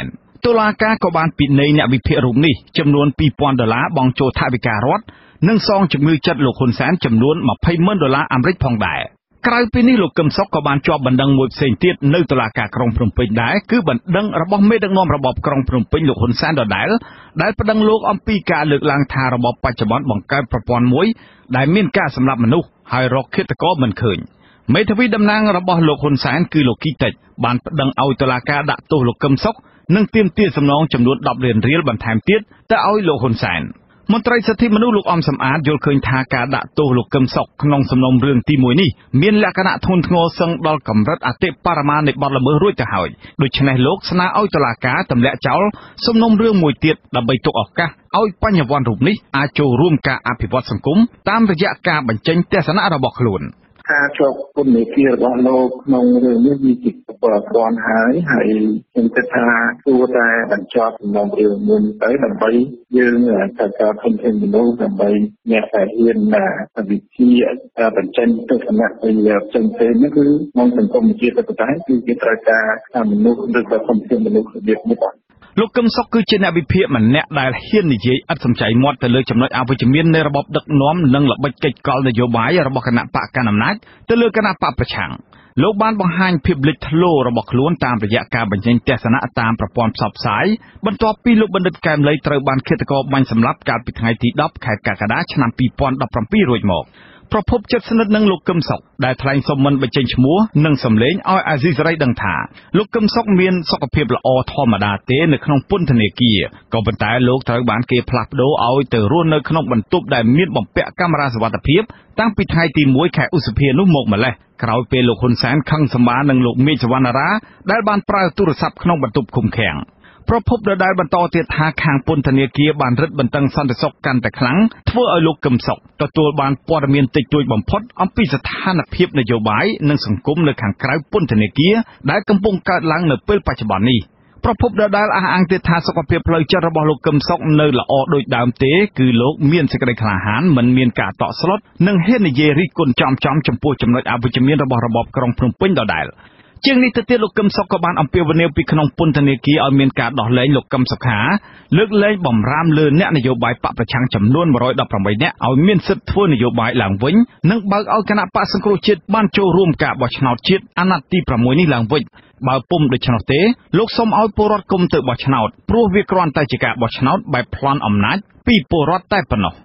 តុលាការក៏បានពិន័យអ្នកវិភាគរូបនេះចំនួនពីរពាន់ដុល្លារបង់ចូលថវិការដ្ឋនិងសងជំងឺចិត្តលោកហ៊ុនសែនចំនួនម្ភៃម៉ឺនដុល្លារអាមេរិកផងដែរក្រៅពីនេះលោកកឹមសុខក៏បានជាប់បណ្ដឹងមួយផ្សេងទៀតនៅតុលាការក្រុងភ្នំពេញដែរគឺបណ្ដឹងរបស់មេដឹកនាំរបបក្រុងភ្នំពេញលោកហ៊ុនសែនដដែលដែលប្តឹងលោកអំពីការលើកឡើងថារបបបច្ចុប្បន្នបង្កើតប្រព័ន្ធមួយដែលមានការសម្លាប់មនុស្សហើយរកឃាតករមិនឃើញមេធាវីតំណាងរបស់លោកហ៊ុនសែនគឺលោកគីតិចបានប្តឹងឲ្យតុលាការដាក់ទោសលោកកឹមសុខនិងទាមទារសំណងចំនួនដប់លានរៀលបន្ថែមទៀតទៅឲ្យលោកហ៊ុនសែនមន្ត្រីសិទ្ធិមនុស្សលោកអំសំអាតយល់ឃើញថាការដាក់ទោសលោកកឹមសុខក្នុងសំណុំរឿងទីមួយនេះមានលក្ខណៈធ្ងន់ធ្ងរសឹងដល់កម្រិតអតិបរមានៃបទល្មើសរួចទៅហើយដូច្នេះលោកស្នើឲ្យតុលាការទម្លាក់ចោលសំណុំរឿងមួយទៀតដើម្បីទុកឱកាសឲ្យបញ្ញវន្តរូបនេះអាចចូលរួមការអភិវឌ្ឍសង្គមតាមរយៈការបញ្ចេញទស្សនៈរបស់ខ្លួន
ការជាប់ពន្ធនាគាររបស់លោកក្នុងរឿងនេះវាជាប្រព័ន្ធហើយហើយខ្ញុំគិតថាគួរតែបញ្ចប់ក្នុងរឿងមួយទៅដើម្បីយើងត្រូវការធនធានមនុស្សដើម្បីអ្នកដែលហ៊ានវិជាបញ្ចេញទស្សនៈពីផ្សេងផ្សេងនេះគឺក្នុងសង្គមជាតិទៅតែគឺគេត្រូវការមនុស្សឬក៏ធនធានមនុស្សរបៀបនេះបាទ
លោកកឹមសុខគឺជាអ្នកវិភាគម្នាក់ដែលហ៊ាននិយាយឥតសំចៃមាត់ទៅលើចំណុចអវិជ្ជមាននៃរបបដឹកនាំនិងល្បិចកិច្ចកលនយោបាយរបស់គណៈបកកណ្ដាលអំណាចទៅលើគណៈបកប្រឆាំងលោកបានបង្ហាញភាពលេចធ្លោរបស់ខ្លួនតាមរយៈការបញ្ចេញទស្សនៈតាមប្រព័ន្ធផ្សព្វផ្សាយបន្ទាប់ពីលោកបណ្ឌិតកែមលីត្រូវបានឃាតករបាញ់សម្លាប់កាលពីថ្ងៃទីដប់ខែកក្កដាឆ្នាំពីរពាន់ដប់ប្រាំពីររួចមកប្រភពជិតស្និទ្ធនឹងលោកកឹមសុខដែលថ្លែងសុំមិនបញ្ចេញឈ្មោះនិងសម្លេងឲ្យអាស៊ីសេរីដឹងថាលោកកឹមសុខមានសុខភាពល្អធម្មតាទេនៅក្នុងពន្ធនាគារក៏ប៉ុន្តែលោកត្រូវបានគេផ្លាស់ប្ដូរឲ្យទៅរស់នៅក្នុងបន្ទប់ដែលមានបំពាក់កាមេរ៉ាសុវត្ថិភាពតាំងពីថ្ងៃទីមួយខែឧសភានោះមកម្លេះក្រោយពេលលោកហ៊ុនសែនខឹងសម្បានឹងលោកមេឃសវណ្ណារាដែលបានប្រើទូរស័ព្ទក្នុងបន្ទប់ឃុំឃាំងប្រពន្ធដដែលបន្តទៀតថាខាងពន្ធនាគារបានរឹតបន្តឹងសន្តិសុខកាន់តែខ្លាំងធ្វើឲ្យលោកកឹមសុខទទួលបានព័ត៌មានតិចតួចបំផុតអំពីស្ថានភាពនយោបាយនិងសង្គមនៅខាងក្រៅពន្ធនាគារដែលកំពុងកើតឡើងនៅពេលបច្ចុប្បន្ននេះប្រពន្ធដដែលអះអាងទៀតថាសុខភាពផ្លូវចិត្តរបស់លោកកឹមសុខនៅល្អដូចដើមទេគឺលោកមានសេចក្តីក្លាហានមិនមានការតក់ស្លុតនិងហ៊ាននិយាយរិះគន់ចំចំចំពោះចំណុចអវិជ្ជមានរបស់របបក្រុងភ្នំពេញដដែលជាងនេះទៅទៀតលោកកឹមសុខក៏បានអំពាវនាវពីក្នុងពន្ធនាគារឲ្យមានការដោះលែងលោកកឹមសុខាលើកលែងបំរាមលើអ្នកនយោបាយបកប្រឆាំងចំនួនមួយរយដប់ប្រាំបីនាក់ឲ្យមានសិទ្ធិធ្វើនយោបាយឡើងវិញនិងបើកឲ្យគណៈបកសង្គ្រោះជាតិបានចូលរួមការបោះឆ្នោតជាតិអាណត្តិទីប្រាំមួយនេះឡើងវិញបើពុំដូច្នោះទេលោកសូមឲ្យពលរដ្ឋគុំទៅបោះឆ្នោតព្រោះវាគ្រាន់តែជាការបោះឆ្នោតបែបប្លន់អំណាចពីពលរដ្ឋតែប៉ុណ្ណោះ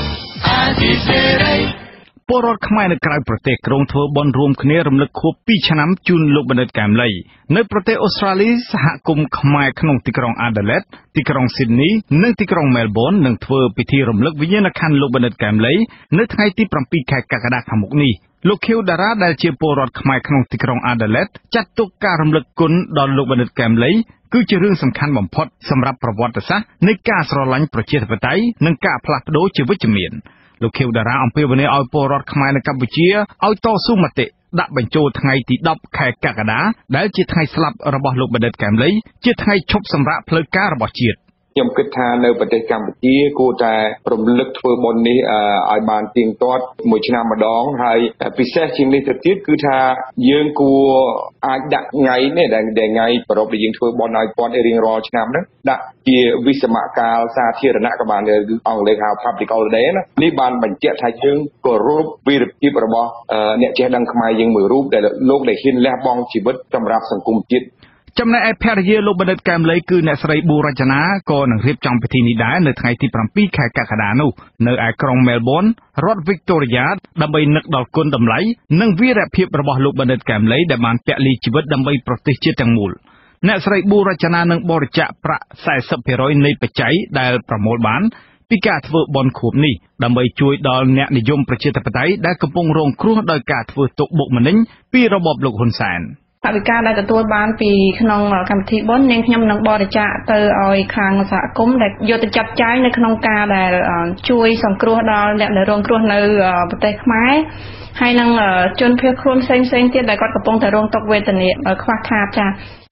ពលរដ្ឋខ្មែរនៅក្រៅប្រទេសក្រុងធ្វើបុណ្យរួមគ្នារំលឹកខួបពីរឆ្នាំជូនលោកបណ្ឌិតកែមលីនៅប្រទេសអូស្ត្រាលីសហគមន៍ខ្មែរក្នុងទីក្រុងអាដាលេដទីក្រុងស៊ីដនីនិងទីក្រុងមែលប៊ននឹងធ្វើពិធីរំលឹកវិញ្ញាណក្ខន្ធលោកបណ្ឌិតកែមលីនៅថ្ងៃទីប្រាំពីរខែកក្កដាខាងមុខនេះលោកខៀវតារាដែលជាពលរដ្ឋខ្មែរក្នុងទីក្រុងអាដាលេដចាត់ទុកការរំលឹកគុណដល់លោកបណ្ឌិតកែមលីគឺជារឿងសំខាន់បំផុតសម្រាប់ប្រវត្តិសាស្ត្រនៃការស្រឡាញ់ប្រជាធិបតេយ្យនិងការផ្លាស់ប្ដូរជាវិជ្ជមានលោកខៀវតារាអំពាវនាវឲ្យពលរដ្ឋខ្មែរនៅកម្ពុជាឲ្យតស៊ូមតិដាក់បញ្ចូលថ្ងៃទីដប់ខែកក្កដាដែលជាថ្ងៃស្លាប់របស់លោកបណ្ឌិតកែមលីជាថ្ងៃឈប់សម្រាកផ្លូវការរបស់ជាតិ
ខ្ញុំគិតថានៅប្រទេសកម្ពុជាគួរតែរំលឹកធ្វើបុណ្យនេះឲ្យបានទៀងទាត់មួយឆ្នាំម្ដងហើយពិសេសជាងនេះទៅទៀតគឺថាយើងគួរអាចដាក់ថ្ងៃនេះដែលថ្ងៃប្រពៃដែលយើងធ្វើបុណ្យឲ្យគាត់រៀងរាល់ឆ្នាំហ្នឹងដាក់ជាវិសមកាលសាធារណៈក៏បានគឺអង់គ្លេសហៅ public holiday ណានេះបានបញ្ជាក់ថាយើងគោរពវីរភាពរបស់អ្នកចេះដឹងខ្មែរយើងមួយរូបដែលលោកដែលហ៊ានលះបង់ជីវិតសម្រាប់សង្គមជាតិ
ចំណែកឯភរិយាលោកបណ្ឌិតកែមលីគឺអ្នកស្រីប៊ូរចនាក៏នឹងរៀបចំពិធីនេះដែរនៅថ្ងៃទីប្រាំពីរខែកក្កដានោះនៅឯក្រុងមែលប៊នរដ្ឋវីកតូរីយ៉ាដើម្បីនឹកដល់គុណតម្លៃនិងវីរភាពរបស់លោកបណ្ឌិតកែមលីដែលបានពលីជីវិតដើម្បីប្រទេសជាតិទាំងមូលអ្នកស្រីប៊ូរចនានឹងបរិច្ចាគប្រាក់សែសិបភាគរយនៃបច្ច័យដែលប្រមូលបានពីការធ្វើបុណ្យខួបនេះដើម្បីជួយដល់អ្នកនិយមប្រជាធិបតេយ្យដែលកំពុងរងគ្រោះដោយការធ្វើទុកបុកម្នេញពីរបបលោកហ៊ុនសែន
ថវិកាដែលទទួលបានពីក្នុងកម្មវិធីបុណ្យនាងខ្ញុំនឹងបរិច្ចាគទៅឲ្យខាងសហគមន៍ដែលយកទៅចាត់ចែងនៅក្នុងការដែលជួយសង្គ្រោះដល់អ្នកដែលរងគ្រោះនៅប្រទេសខ្មែរហើយនឹងជនភៀសខ្លួនផ្សេងៗទៀតដែលគាត់កំពុងតែរងទុក្ខវេទនាខ្វះខាតចា៎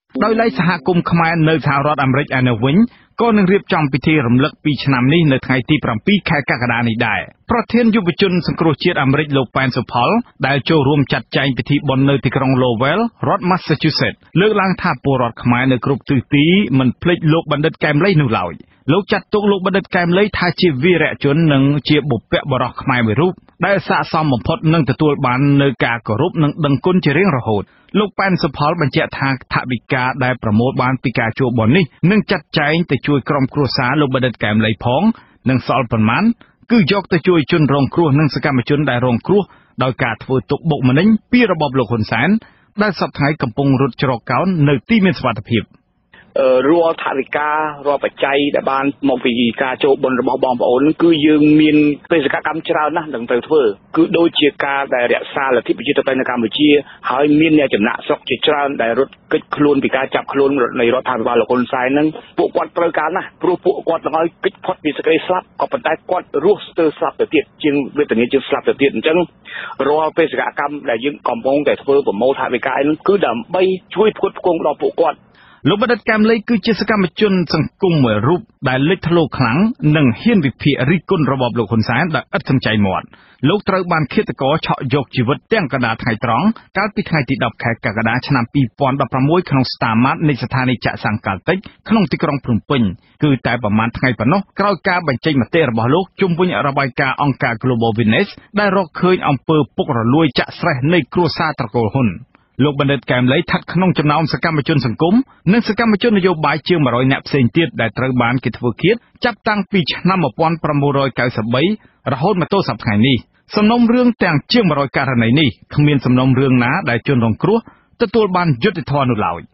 ដោយឡែកសហគមន៍ខ្មែរនៅសហរដ្ឋអាមេរិកឯនៅវិញក៏នឹងរៀបចំពិធីរំលឹកពីឆ្នាំនេះនៅថ្ងៃទីប្រាំពីរខែកក្កដានេះដែរប្រធានយុវជនសង្គ្រោះជាតិអាមេរិកលោកប៉ែនសុផលដែលចូលរួមចាត់ចែងពិធីបុណ្យនៅទីក្រុង Lowell រដ្ឋ Massachusetts លើកឡើងថាពលរដ្ឋខ្មែរនៅគ្រប់ទិសទីមិនភ្លេចលោកបណ្ឌិតកែមលីនោះឡើយលោកចាត់ទុកលោកបណ្ឌិតកែមលីថាជាវីរៈជននិងជាបុព្វបុរសខ្មែរមួយរូបដែលស័ក្តិសមបំផុតនឹងទទួលបាននូវការគោរពនិងដឹងគុណជារៀងរហូតលោកប៉ែនសុផលបញ្ជាក់ថាថវិកាដែលប្រមូលបានពីការជួបបុណ្យនេះនឹងចាត់ចែងទៅជួយក្រុមគ្រួសារលោកបណ្ឌិតកែមលីផងនិងសល់ប៉ុន្មានគឺយកទៅជួយជនរងគ្រោះនិងសកម្មជនដែលរងគ្រោះដោយការធ្វើទុកបុកម្នេញពីរបបលោកហ៊ុនសែនដែលសពថ្ងៃកំពុងរត់ច្រកកោននៅទីមានសុវត្ថិភាព
រាល់ថវិការាល់បច្ច័យដែលបានមកពីការចូលបុណ្យរបស់បងប្អូនគឺយើងមានបេសកកម្មច្រើនណាស់នឹងត្រូវធ្វើគឺដូចជាការដែលរក្សាលទ្ធិប្រជាធិបតេយ្យនៅកម្ពុជាហើយមានអ្នកចំណាក់ស្រុកជាច្រើនដែលរត់គេចខ្លួនពីការចាប់ខ្លួននៃរដ្ឋាភិបាលលោកហ៊ុនសែនហ្នឹងពួកគាត់ត្រូវការណាស់ព្រោះពួកគាត់នឹងឲ្យគេចផុតពីសេចក្តីស្លាប់ក៏ប៉ុន្តែគាត់រស់ស្ទើរស្លាប់ទៅទៀតជាងវេទនាជាងស្លាប់ទៅទៀតអញ្ចឹងរាល់បេសកកម្មដែលយើងកំពុងតែធ្វើប្រមូលថវិកាហ្នឹងគឺដើម្បីជួយផ្គត់ផ្គង់ដល់ពួកគាត់
លោកបណ្ឌិតកែមលីគឺជាសកម្មជនសង្គមមួយរូបដែលលេចធ្លោខ្លាំងនិងហ៊ានវិភាគរិះគន់របបលោកហ៊ុនសែនដោយឥតសំចៃមាត់លោកត្រូវបានឃាតករឆក់យកជីវិតទាំងកណ្ដាលថ្ងៃត្រង់កាលពីថ្ងៃទីដប់ខែកក្កដាឆ្នាំពីរពាន់ដប់ប្រាំមួយក្នុងស្តាម៉ាតនៃស្ថានីយ៍ចាក់សាំងកាល់តិចក្នុងទីក្រុងភ្នំពេញគឺតែប្រមាណថ្ងៃប៉ុណ្ណោះក្រោយការបញ្ចេញមតិរបស់លោកជុំវិញរបាយការណ៍អង្គការ Global Witness ដែលរកឃើញអំពើពុករលួយចាក់ស្រេះនៃគ្រួសារត្រកូលហ៊ុនលោកបណ្ឌិតកែមលីស្ថិតក្នុងចំណោមសកម្មជនសង្គមនិងសកម្មជននយោបាយជាងមួយរយនាក់ផ្សេងទៀតដែលត្រូវបានគេធ្វើឃាតចាប់តាំងពីឆ្នាំmột nghìn chín trăm chín mươi baរហូតមកទល់សប្តាហ៍នេះសំណុំរឿងទាំងជាងមួយរយករណីនេះគ្មានសំណុំរឿងណាដែលជនរងគ្រោះទទួលបានយុត្តិធម៌នោះឡើយ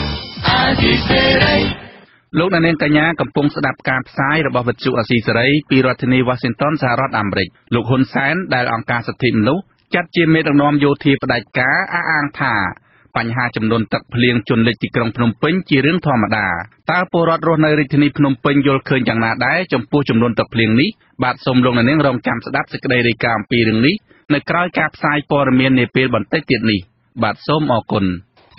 លោកអ្នកនាងកញ្ញាកំពុងស្ដាប់ការផ្សាយរបស់វិទ្យុអាស៊ីសេរីពីរដ្ឋធានី Washington សហរដ្ឋអាមេរិកលោកហ៊ុនសែនដែលអង្គការសិទ្ធិមនុស្សចាត់ជាមេដឹកនាំយោធាផ្ដាច់ការអះអាងថាបញ្ហាចំនួនទឹកភ្លៀងជន់លិចទីក្រុងភ្នំពេញជារឿងធម្មតាតើពលរដ្ឋរស់នៅរាជធានីភ្នំពេញយល់ឃើញយ៉ាងណាដែរចំពោះចំនួនទឹកភ្លៀងនេះបាទសូមលោកអ្នកនាងរងចាំស្ដាប់សេចក្តីរាយការណ៍អំពីរឿងនេះនៅក្រៅការផ្សាយព័ត៌មាននាពេលបន្តិចទៀតនេះបាទសូមអរគុណ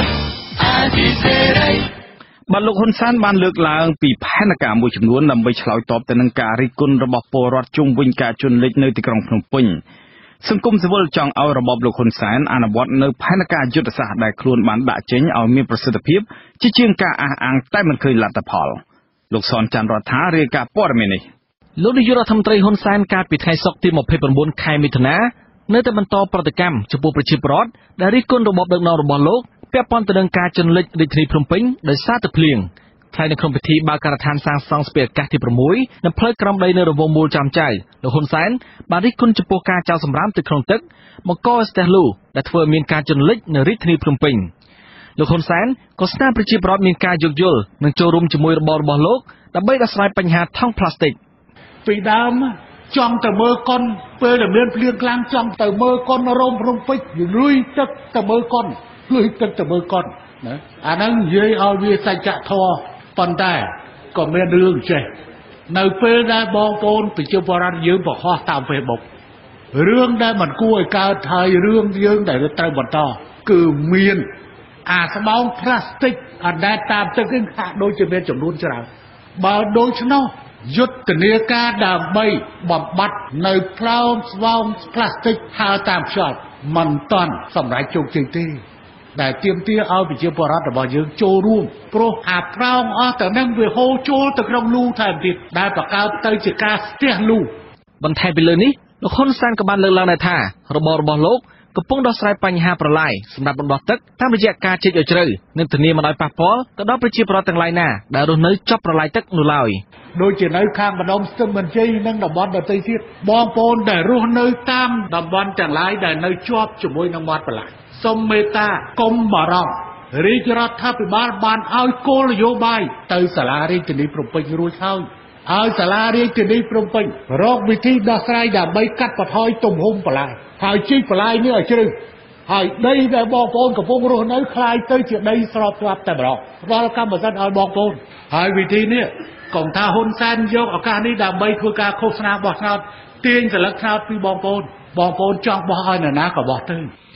បាទលោកហ៊ុនសែនបានលើកឡើងពីផែនការមួយចំនួនដើម្បីឆ្លើយតបទៅនឹងការរិះគន់របស់ពលរដ្ឋជុំវិញការជន់លិចនៅទីក្រុងភ្នំពេញសង្គមស៊ីវិលចង់ឲ្យរបបលោកហ៊ុនសែនអនុវត្តនៅផែនការយុទ្ធសាស្ត្រដែលខ្លួនបានដាក់ចេញឲ្យមានប្រសិទ្ធភាពជាជាងការអះអាងតែមិនឃើញលទ្ធផលលោកសនច័ន្ទរដ្ឋារាយការណ៍ព័ត៌មាននេះ
លោកនាយករដ្ឋមន្ត្រីហ៊ុនសែនកាលពីថ្ងៃសុក្រទីម្ភៃប្រាំបួនខែមិថុនានៅតែបន្តប្រតិកម្មចំពោះប្រជាពលរដ្ឋដែលរិះគន់របបដឹកនាំរបស់លោកពាក់ព័ន្ធទៅនឹងការជន់លិចរាជធានីភ្នំពេញដោយសារទឹកភ្លៀងថ្ងៃនៅក្នុងពិធីបើកការដ្ឋានសាងសង់ស្ពាយអាកាសទីប្រាំមួយនៅផ្លូវក្រំដីនៅរង្វង់មូលចាំចៅលោកហ៊ុនសែនបានរិះគន់ចំពោះការចោលសម្រាមទឹកក្នុងទឹកបង្កឲ្យស្ទះលូដែលធ្វើឲ្យមានការជន់លិចនៅរាជធានីភ្នំពេញលោកហ៊ុនសែនក៏ស្នើប្រជាពលរដ្ឋមានការយោគយល់និងចូលរួមជាមួយរបបរបស់លោកដើម្បីដោះស្រាយបញ្ហាថង់ប្លាស្ទិក
ពីដើមចង់ទៅមើលកុនពេលដែលមានភ្លៀងខ្លាំងចង់ទៅមើលកុនរោមភ្នំពេញលុយទឹកទៅមើលកុនលុយទឹកទៅមើលកុនណាអាហ្នឹងនិយាយឲ្យវាសច្ចធម៌ប៉ុន្តែក៏មានរឿងចេះនៅពេលដែលបងប្អូនប្រជាពលរដ្ឋយើងបង្ហោះតាម Facebook រឿងដែលមិនគួរឲ្យកើតហើយរឿងយើងដែលត្រូវបន្តគឺមានអាស្បោងផ្លាស្ទិកអណ្ដែតតាមទឹកនេះហាក់ដូចជាមានចំនួនច្រើនបើដូច្នោះយុទ្ធនាការដើម្បីបំបត្តិនៅផ្លោមស្បោងផ្លាស្ទិកហើរតាមខ្យល់មិនតាន់សម្រេចជោគជ័យទេដែលទាមទារឲ្យប្រជាពលរដ្ឋរបស់យើងចូលរួមព្រោះអាប្រោងអស់ទៅនឹងវាហូរចូលទៅក្នុងលូថែមទៀតដែលបង្កើតទៅជាការស្ទះលូ
បន្ថែមពីលើនេះលោកហ៊ុនសែនក៏បានលើកឡើងដែរថារបបរបស់លោកកំពុងដោះស្រាយបញ្ហាប្រឡាយសម្រាប់បណ្ដោះទឹកតាមរយៈការជិះឲ្យជ្រៅនិងធានាមិនឲ្យប៉ះពាល់ទៅដល់ប្រជាពលរដ្ឋទាំងឡាយណាដែលរស់នៅជាប់ប្រឡាយទឹកនោះឡើយ
ដូចជានៅខាងម្ដុំស្ទឹងមានជ័យនិងតំបន់ដទៃទៀតបងប្អូនដែលរស់នៅតាមតំបន់ទាំងឡាយដែលនៅជាប់ជាមួយនឹងមាត់ប្រឡាយសូមមេត្តាកុំបារម្ភរាជរដ្ឋាភិបាលបានឲ្យគោលនយោបាយទៅសាលារាជធានីភ្នំពេញរួចហើយឲ្យសាលារាជធានីភ្នំពេញរកវិធីដោះស្រាយដើម្បីកាត់បន្ថយទំហំបន្លាយហើយជីកបន្លាយនេះឲ្យជ្រៅហើយដីដែលបងប្អូនកំពុងរស់នៅคล้ายទៅជាដីស្របស្រាប់តែម្ដងផ្ដល់កម្មសិទ្ធិឲ្យបងប្អូនហើយវិធីនេះកុំថាហ៊ុនសែនយកឱកាសនេះដើម្បីធ្វើការឃោសនាបោះឆ្នោតទាញសិលឹកឆ្នោតពីបងប្អូនបងប្អូនចង់បោះឲ្យនរណាក៏បោះទៅ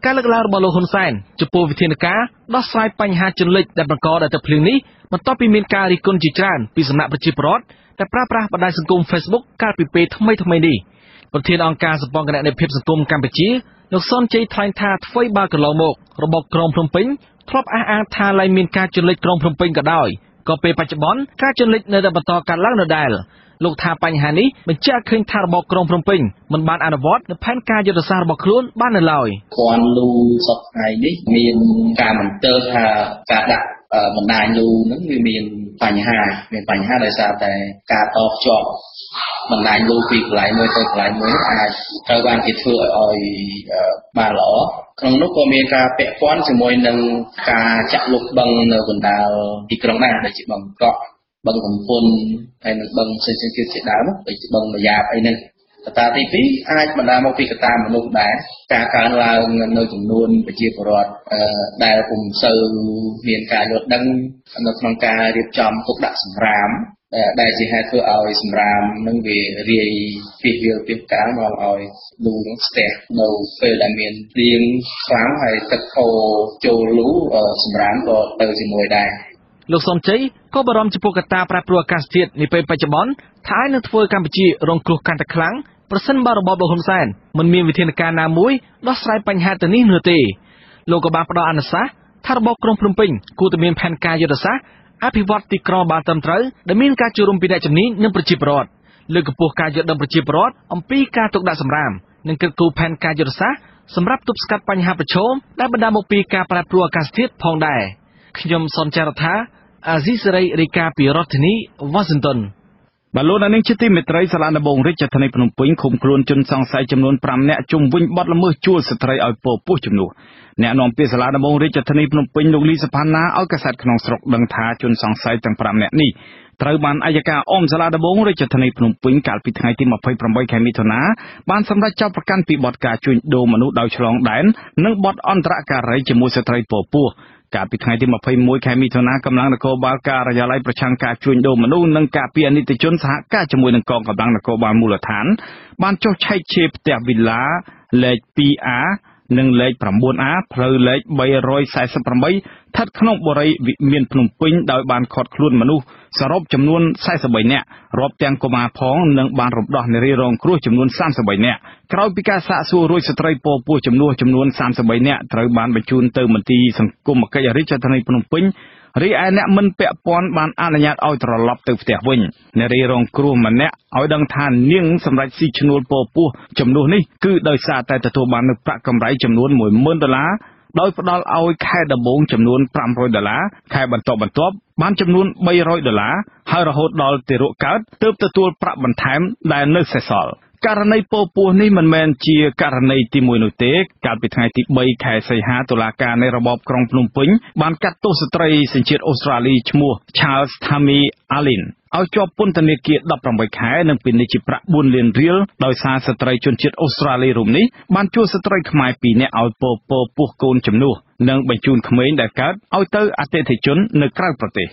ការលើកឡើងរបស់លោកហ៊ុនសែនចំពោះវិធានការដោះស្រាយបញ្ហាជនលិចដែលបង្កដោយទឹកភ្លៀងនេះបន្ទាប់ពីមានការរិះគន់ជាច្រើនពីសំណាក់ប្រជាពលរដ្ឋដែលប្រើប្រាស់បណ្ដាញសង្គម Facebook កាលពីពេលថ្មីៗនេះប្រធានអង្គការសម្ព័ន្ធគណនេយ្យភាពសង្គមកម្ពុជាលោកសុនជ័យថ្លែងថាអ្វីបើកន្លងមករបបក្រុងភ្នំពេញធ្លាប់អះអាងថាឡើងមានការជនលិចក្រុងភ្នំពេញក៏ដោយក៏ពេលបច្ចុប្បន្នការជនលិចនៅតែបន្តកើតឡើងដដែលលោកថាបញ្ហានេះបញ្ជាក់ឃើញថារបបក្រុងភ្នំពេញមិនបានអនុវត្តនូវផែនការយុទ្ធសាស្ត្ររបស់ខ្លួនបាននៅឡើយ
គាត់លូសពថ្ងៃនេះមានការមន្ទិលថាការដាក់បណ្ដាញលូហ្នឹងវាមានបញ្ហាមានបញ្ហាដោយសារតែការតភ្ជាប់បណ្ដាញលូពីកន្លែងមួយទៅកន្លែងមួយអាចត្រូវបានគេធ្វើឲ្យបានល្អក្នុងនោះក៏មានការពាក់ព័ន្ធជាមួយនឹងការចាក់លុបបឹងនៅបណ្ដាលទីក្រុងដែរដូចជាបឹងកក់បឹងកំពង់ហើយនឹងបឹងផ្សេងៗទៀតជាដើមដូចជាបឹងម្យ៉ាបអីហ្នឹងកត្តាទីពីរអាចបណ្ដាលមកពីកត្តាមនុស្សដែរការកើនឡើងនៅចំនួនប្រជាពលរដ្ឋដែលពុំសូវមានការយល់ដឹងនៅក្នុងការរៀបចំទុកដាក់សម្រាមដែលជាហេតុធ្វើឲ្យសម្រាមនឹងវារាយពីវាពីកាលមកឲ្យលូនឹងស្ទះនៅពេលដែលមានភ្លៀងខ្លាំងហើយទឹកហូរចូលលូសម្រាមក៏ទៅជាមួយដែរ
លោកសំជ័យក៏បារម្ភចំពោះកត្តាប្រែប្រួលអាកាសធាតុនាពេលបច្ចុប្បន្នថាអាចនឹងធ្វើកម្ពុជារងគ្រោះកាន់តែខ្លាំងប្រសិនបើរបបលោកហ៊ុនសែនមិនមានវិធានការណាមួយដោះស្រាយបញ្ហាទៅនេះនោះទេលោកក៏បានផ្ដល់អនុសាសន៍ថារបបក្រុងភ្នំពេញគួរតែមានផែនការយុទ្ធសាស្ត្រអភិវឌ្ឍទីក្រុងបានត្រឹមត្រូវដែលមានការចូលរួមពីអ្នកជំនាញនិងប្រជាពលរដ្ឋលើកកម្ពស់ការយល់ដឹងប្រជាពលរដ្ឋអំពីការទុកដាក់សម្រាមនិងកិត្តគូផែនការយុទ្ធសាស្ត្រសម្រាប់ទប់ស្កាត់បញ្ហាប្រឈមដែលបណ្ដាលមកពីការប្រែប្រួលអាកាសធាតុផងដែរខ្ញុំសនចាររថាអាស៊ីសេរីរាយការណ៍ពីរដ្ឋធានី Washington
បាទលោកនាងជាទីមេត្រីសាលាដំបងរាជធានីភ្នំពេញឃុំខ្លួនជនសង្ស័យចំនួនប្រាំនាក់ជុំវិញបទល្មើសជួលស្ត្រីឲ្យពោពោះជំនួសអ្នកនាំពាក្យសាលាដំបងរាជធានីភ្នំពេញលោកលីសុផាណាឲ្យកាសែតក្នុងស្រុកដឹងថាជនសង្ស័យទាំងប្រាំនាក់នេះត្រូវបានអัยការអមសាលាដំបងរាជធានីភ្នំពេញកាលពីថ្ងៃទីម្ភៃប្រាំបីខែមិថុនាបានសម្រេចចោទប្រកាន់ពីបទការជួញដូរមនុស្សដោយឆ្លងដែននិងបទអន្តរការីជាមួយស្ត្រីពោពោះកាលពីថ្ងៃទីម្ភៃមួយខែមិថុនាកម្លាំងនគរបាលការិយាល័យប្រឆាំងការជួញដូរមនុស្សនិងការពារអនិច្ចជនសហការជាមួយនឹងកងកម្លាំងនគរបាលមូលដ្ឋានបានចុះឆែកឆេរផ្ទះវីឡាលេខ ពីរ អា និងលេខ ប្រាំបួន អា ផ្លូវលេខ បីរយសែសិបប្រាំបីស្ថិតក្នុងបុរីវិមានភ្នំពេញដោយបានឃាត់ខ្លួនមនុស្សសរុបចំនួនសែសិបបីនាក់រាប់ទាំងកុមារផងនិងបានរំដោះនារីរងគ្រោះចំនួនសាមសិបបីនាក់ក្រោយពីការសាកសួររួចស្ត្រីពោពោះចំនួនចំនួនសាមសិបបីនាក់ត្រូវបានបញ្ជូនទៅមន្ទីរសង្គមកិច្ចរាជធានីភ្នំពេញរីឯអ្នកមិនពាក់ព័ន្ធបានអនុញ្ញាតឲ្យត្រឡប់ទៅផ្ទះវិញនារីរងគ្រោះម្នាក់ឲ្យដឹងថានាងសម្រេចស៊ីឈ្នួលពោពោះចំនួននេះគឺដោយសារតែទទួលបាននូវប្រាក់កម្រៃចំនួនមួយម៉ឺនដុល្លារដោយផ្ដល់ឲ្យខែដំបូងចំនួនប្រាំរយដុល្លារខែបន្តបន្ទាប់បានចំនួនបីរយដុល្លារហើយរហូតដល់ទារកកើតទើបទទួលប្រាក់បន្ថែមដែលនៅសេសសល់ករណីពោពោះនេះមិនមែនជាករណីទីមួយនោះទេកាលពីថ្ងៃទីបីខែសីហាតុលាការនៃរបបក្រុងភ្នំពេញបានកាត់ទោសស្ត្រីសញ្ជាតិអូស្ត្រាលីឈ្មោះ Charles Tammy Allen ឲ្យជាប់ពន្ធនាគារដប់ប្រាំបីខែនិងពិន័យជាប្រាក់បួនលានរៀលដោយសារស្ត្រីជនជាតិអូស្ត្រាលីរូបនេះបានជួលស្ត្រីខ្មែរពីរនាក់ឲ្យពោពោះពោះកូនជំនួសនិងបញ្ជូនក្មេងដែលកើតឲ្យទៅអតិថិជននៅក្រៅប្រទេស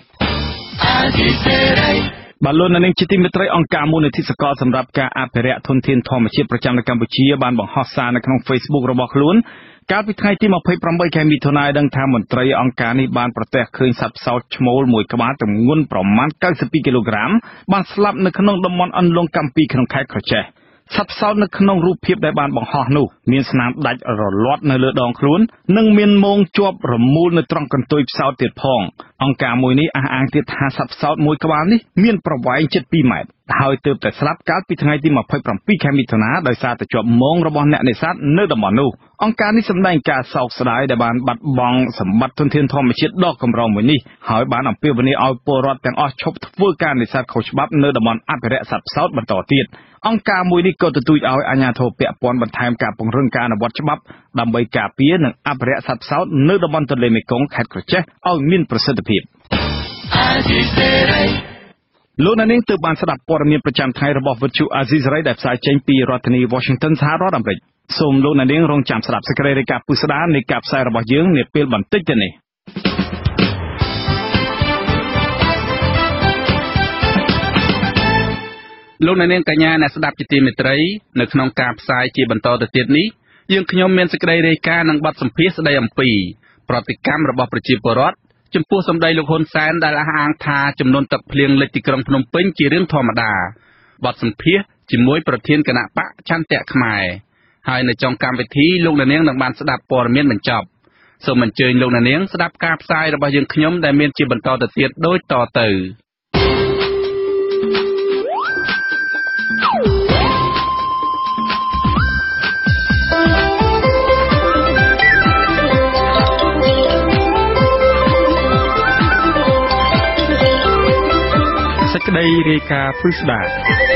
បាទលោកនាងជាទីមេត្រីអង្គការមូលនិធិសកលសម្រាប់ការអភិរក្សធនធានធម្មជាតិប្រចាំនៅកម្ពុជាបានបង្ហោះសារនៅក្នុង Facebook របស់ខ្លួនកាលពីថ្ងៃទីម្ភៃប្រាំបីខែមិថុនាដឹងថាមន្ត្រីអង្គការនេះបានប្រទះឃើញសត្វផ្សោតឈ្មោលមួយក្បាលទម្ងន់ប្រមាណកៅសិបពីរគីឡូក្រាមបានស្លាប់នៅក្នុងតំបន់អន្លង់កាំពីក្នុងខេត្តក្រចេះសត្វផ្សោតនៅក្នុងរូបភាពដែលបានបង្ហោះនោះមានស្នាមដាច់រលាត់នៅលើដងខ្លួននិងមានមងជាប់រមូលនៅត្រង់កន្ទុយផ្សោតទៀតផងអង្គការមួយនេះអះអាងទៀតថាសត្វផ្សោតមួយក្បាលនេះមានប្រវែងជិតពីរម៉ែត្រហើយទើបតែស្លាប់កាលពីថ្ងៃទីម្ភៃប្រាំពីរខែមិថុនាដោយសារតែជាប់មងរបស់អ្នកនេសាទនៅតំបន់នោះអង្គការនេះសម្ដែងការសោកស្ដាយដែលបានបាត់បង់សម្បត្តិធនធានធម្មជាតិដ៏កម្រមួយនេះហើយបានអំពាវនាវឲ្យពលរដ្ឋទាំងអស់ឈប់ធ្វើការនេសាទខុសច្បាប់នៅតំបន់អភិរក្សសត្វផ្សោតបន្តទៀតអង្គការមួយនេះក៏ទទូចឲ្យអាជ្ញាធរពាក់ព័ន្ធបន្ថែមការពង្រឹងការអនុវត្តច្បាប់ដើម្បីការពារនិងអភិរក្សសត្វផ្សោតនៅតំបន់ទន្លេមេគង្គខេត្តក្រចេះឲ្យមានប្រសិទ្ធភាពលោកនាងទើបបានស្ដាប់ព័ត៌មានប្រចាំថ្ងៃរបស់វិទ្យុអាស៊ីសេរីដែលផ្សាយចេញពីរដ្ឋធានី Washington សហរដ្ឋអាមេរិកសូមលោកនាងរងចាំស្ដាប់សេចក្តីរាយការណ៍ពិស្ដារនៃការផ្សាយរបស់យើងនាពេលបន្តិចទៅនេះ
លោកនាងកញ្ញាអ្នកស្ដាប់ជាទីមេត្រីនៅក្នុងការផ្សាយជាបន្តទៅទៀតនេះយើងខ្ញុំមានសេចក្តីរាយការណ៍និងបទសម្ភាសន៍ស្តីអំពីប្រតិកម្មរបស់ប្រជាពលរដ្ឋចំពោះសម្ដីលោកហ៊ុនសែនដែលអះអាងថាចំនួនទឹកភ្លៀងលិចទីក្រុងភ្នំពេញជារឿងធម្មតាបទសម្ភាសន៍ជាមួយប្រធានគណៈបកឆន្ទៈខ្មែរហើយនៅចុងកម្មវិធីលោកអ្នកនាងនឹងបានស្ដាប់ព័ត៌មានបញ្ចប់សូមអញ្ជើញលោកអ្នកនាងស្ដាប់ការផ្សាយរបស់យើងខ្ញុំដែលមានជាបន្តទៅទៀតដូចតទៅសេចក្តីរាយការណ៍ពិស្ដា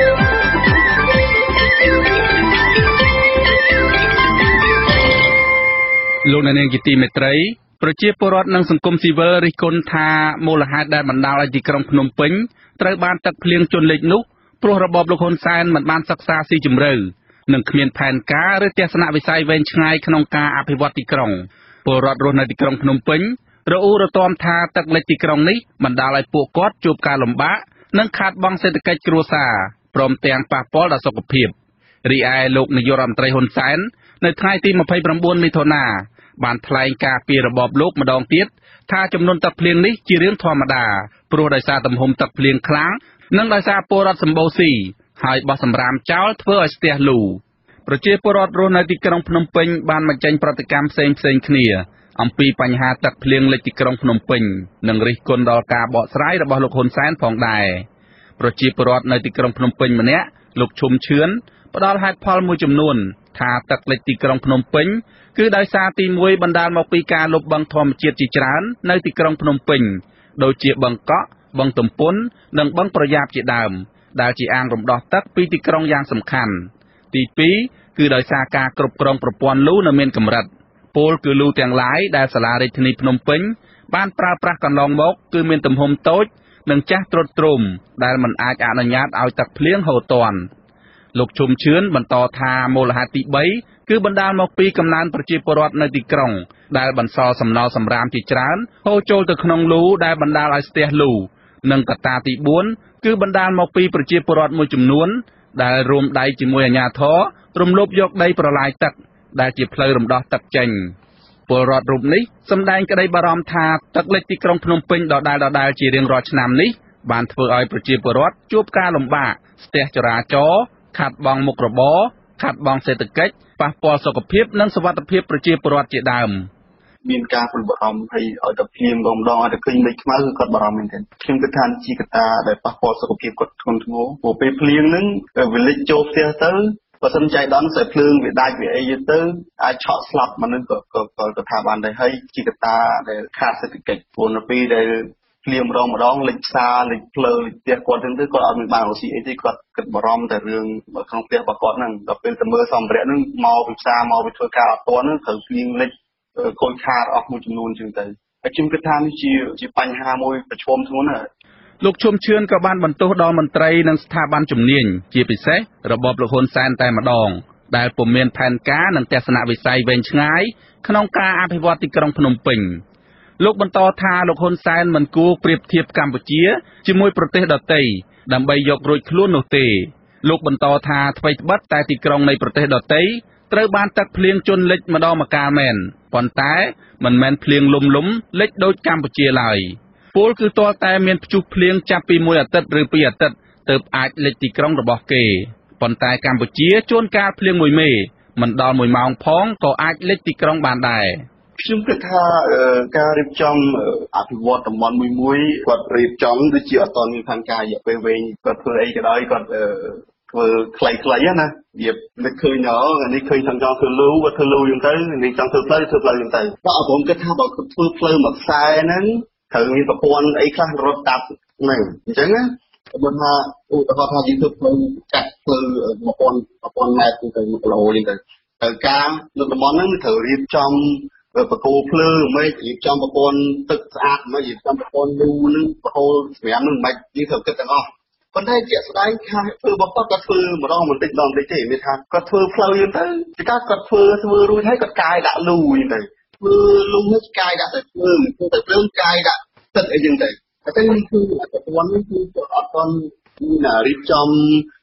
លោកអ្នកនាងជាទីមេត្រីប្រជាពលរដ្ឋនិងសង្គមស៊ីវិលរិះគន់ថាមូលហេតុដែលបណ្ដាលឲ្យទីក្រុងភ្នំពេញត្រូវបានទឹកភ្លៀងជន់លិចនោះព្រោះរបបលោកហ៊ុនសែនមិនបានសិក្សាស៊ីជម្រៅនិងគ្មានផែនការឬទស្សនវិស័យវែងឆ្ងាយក្នុងការអភិវឌ្ឍទីក្រុងពលរដ្ឋរស់នៅទីក្រុងភ្នំពេញរអ៊ូរទាំថាទឹកលិចទីក្រុងនេះបណ្ដាលឲ្យពួកគាត់ជួបការលំបាកនិងខាតបង់សេដ្ឋកិច្ចគ្រួសារព្រមទាំងប៉ះពាល់ដល់សុខភាពរីឯលោកនាយករដ្ឋមន្ត្រីហ៊ុនសែននៅថ្ងៃទីម្ភៃប្រាំបួនមិថុនាបានថ្លែងការពីរបបលោកម្ដងទៀតថាចំនួនទឹកភ្លៀងនេះជារឿងធម្មតាព្រោះដោយសារទំហំទឹកភ្លៀងខ្លាំងនិងដោយសារពលរដ្ឋសម្បូរស៊ីហើយបោះសម្រាមចោលធ្វើឲ្យស្ទះលូប្រជាពលរដ្ឋរស់នៅទីក្រុងភ្នំពេញបានបញ្ចេញប្រតិកម្មផ្សេងផ្សេងគ្នាអំពីបញ្ហាទឹកភ្លៀងលិចទីក្រុងភ្នំពេញនិងរិះគន់ដល់ការបកស្រាយរបស់លោកហ៊ុនសែនផងដែរប្រជាពលរដ្ឋនៅទីក្រុងភ្នំពេញម្នាក់លោកឈុំឈឿនផ្ដល់ហេតុផលមួយចំនួនថាទឹកលិចទីក្រុងភ្នំពេញគឺដោយសារទីមួយបណ្ដាលមកពីការលុបបឹងធម្មជាតិជាច្រើននៅទីក្រុងភ្នំពេញដូចជាបឹងកក់បឹងទំពុននិងបឹងប្រយ៉ាបជាដើមដែលជាអាងរំដោះទឹកពីទីក្រុងយ៉ាងសំខាន់ទីពីរគឺដោយសារការគ្រប់គ្រងប្រព័ន្ធលូនៅមានកម្រិតពលគឺលូទាំងឡាយដែលសាលារាជធានីភ្នំពេញបានប្រើប្រាស់កន្លងមកគឺមានទំហំតូចនិងចាស់ទ្រុឌទ្រោមដែលមិនអាចអនុញ្ញាតឲ្យទឹកភ្លៀងហូរទាន់លោកជុំឈឿនបន្តថាមូលហេតុទីបីគឺបណ្ដាលមកពីកំណើនប្រជាពលរដ្ឋនៅទីក្រុងដែលបន្សល់សំណល់សំរាមជាច្រើនហូរចូលទៅក្នុងលូដែលបណ្ដាលឲ្យស្ទះលូនិងកត្តាទីបួនគឺបណ្ដាលមកពីប្រជាពលរដ្ឋមួយចំនួនដែលរួមដៃជាមួយអាជ្ញាធររំលោភយកដីប្រឡាយទឹកដែលជាផ្លូវរំដោះទឹកចេញពលរដ្ឋរូបនេះសម្ដែងក្តីបារម្ភថាទឹកលិចទីក្រុងភ្នំពេញដដែលដដែលជារៀងរាល់ឆ្នាំនេះបានធ្វើឲ្យប្រជាពលរដ្ឋជួបការលំបាកស្ទះចរាចរណ៍ខាត់បង់មុខរបរខាត់បង់សេដ្ឋកិច្ចប៉ះពាល់សុខភាពនិងសុវត្ថិភាពប្រជាពលរដ្ឋជាដើម
មានការព្រួយបារម្ភហើយឲ្យតែភ្លៀងម្ដងឲ្យតែឃើញលេខខ្មៅគឺគាត់បារម្ភមែនទែនខ្ញុំគិតថាជាកត្តាដែលប៉ះពាល់សុខភាពគាត់ធ្ងន់ធ្ងរព្រោះពេលភ្លៀងហ្នឹងវាលិចចូលផ្ទះទៅបើសិនចៃដន្យខ្សែភ្លើងវាដាច់វាអីទៅអាចឆក់ស្លាប់មនុស្សក៏ក៏ក៏ថាបានដែរហើយជាកត្តាដែលខាតសេដ្ឋកិច្ចព្រោះនៅពេលដែលភ្លៀងម្ដងម្ដងលិចផ្សារលិចភ្លើងលិចផ្ទះគាត់ហ្នឹងទៅគាត់អត់មានបានរកស៊ីអីទេគាត់គិតបារម្ភតែរឿងក្នុងផ្ទះរបស់គាត់ហ្នឹងដល់ពេលទៅមើលសម្ភារៈហ្នឹងមកពីផ្សារមកពីធ្វើការអត់ទាន់ហ្នឹងត្រូវភ្លៀងលិចខូចខាតអស់មួយចំនួនចឹងទៅហើយខ្ញុំគិតថានេះជាជាបញ្ហាមួយប្រឈមធ្ងន់ណាស់
លោកឈុំឈឿនក៏បានបន្ទោសដល់មន្ត្រីនិងស្ថាប័នជំនាញជាពិសេសរបបលោកហ៊ុនសែនតែម្ដងដែលពុំមានផែនការនិងទស្សនវិស័យវែងឆ្ងាយក្នុងការអភិវឌ្ឍទីក្រុងភ្នំពេញលោកបន្តថាលោកហ៊ុនសែនមិនគួរប្រៀបធៀបកម្ពុជាជាមួយប្រទេសដទៃដើម្បីយករួចខ្លួននោះទេលោកបន្តថាថ្មីត្បិតតែទីក្រុងនៃប្រទេសដទៃត្រូវបានទឹកភ្លៀងជន់លិចម្ដងម្កាលមែនប៉ុន្តែមិនមែនភ្លៀងលំលំលិចដូចកម្ពុជាឡើយពលគឺទាល់តែមានព្យុះភ្លៀងចាប់ពីមួយអាទិត្យឬពីរអាទិត្យទើបអាចលិចទីក្រុងរបស់គេប៉ុន្តែកម្ពុជាជួនកាលភ្លៀងមួយមេមិនដល់មួយម៉ោងផងក៏អាចលិចទីក្រុងបានដែរ
ខ្ញុំគិតថាការរៀបចំអភិវឌ្ឍតំបន់មួយមួយគាត់រៀបចំដូចជាអត់តមានផែនការរយៈពេលវែងគាត់ធ្វើអីក៏ដោយគាត់ធ្វើខ្លីៗណាវានឹកឃើញអូនេះឃើញខាងចង់ធ្វើលូគាត់ធ្វើលូយ៉ាងទៅនេះចង់ធ្វើផ្លូវធ្វើផ្លូវយ៉ាងទៅបើខ្ញុំគិតថាបើគាត់ធ្វើផ្លូវមួយខ្សែហ្នឹងត្រូវមានប្រព័ន្ធអីខ្លះរត់តាប់ហ្នឹងអញ្ចឹងណាបើថាឧទាហរណ៍ថាយើងធ្វើផ្លូវកាត់ផ្លូវmột nghìn một nghìnម៉ែត្រទៅមួយគីឡូនេះទៅត្រូវការនៅតំបន់ហ្នឹងត្រូវរៀបចំបកគោភ្លើងមិនរៀបចំប្រព័ន្ធទឹកស្អាតមិនរៀបចំប្រព័ន្ធលូនឹងប្រហូរសម្រាប់នឹងមិនយើងត្រូវគិតទាំងអស់ប៉ុន្តែជាក់ស្ដែងថាធ្វើបបគាត់ធ្វើម្ដងបន្តិចម្ដងបន្តិចទេមានថាគាត់ធ្វើផ្លូវយើងទៅទីកាគាត់ធ្វើធ្វើរួចហើយគាត់កាយដាក់លូហ្នឹងទៅធ្វើលូនេះកាយដាក់តែភ្លើងធ្វើតែភ្លើងកាយដាក់ទឹកអីចឹងទៅតែនេះគឺប្រព័ន្ធនេះគឺអត់ទាន់រៀបចំ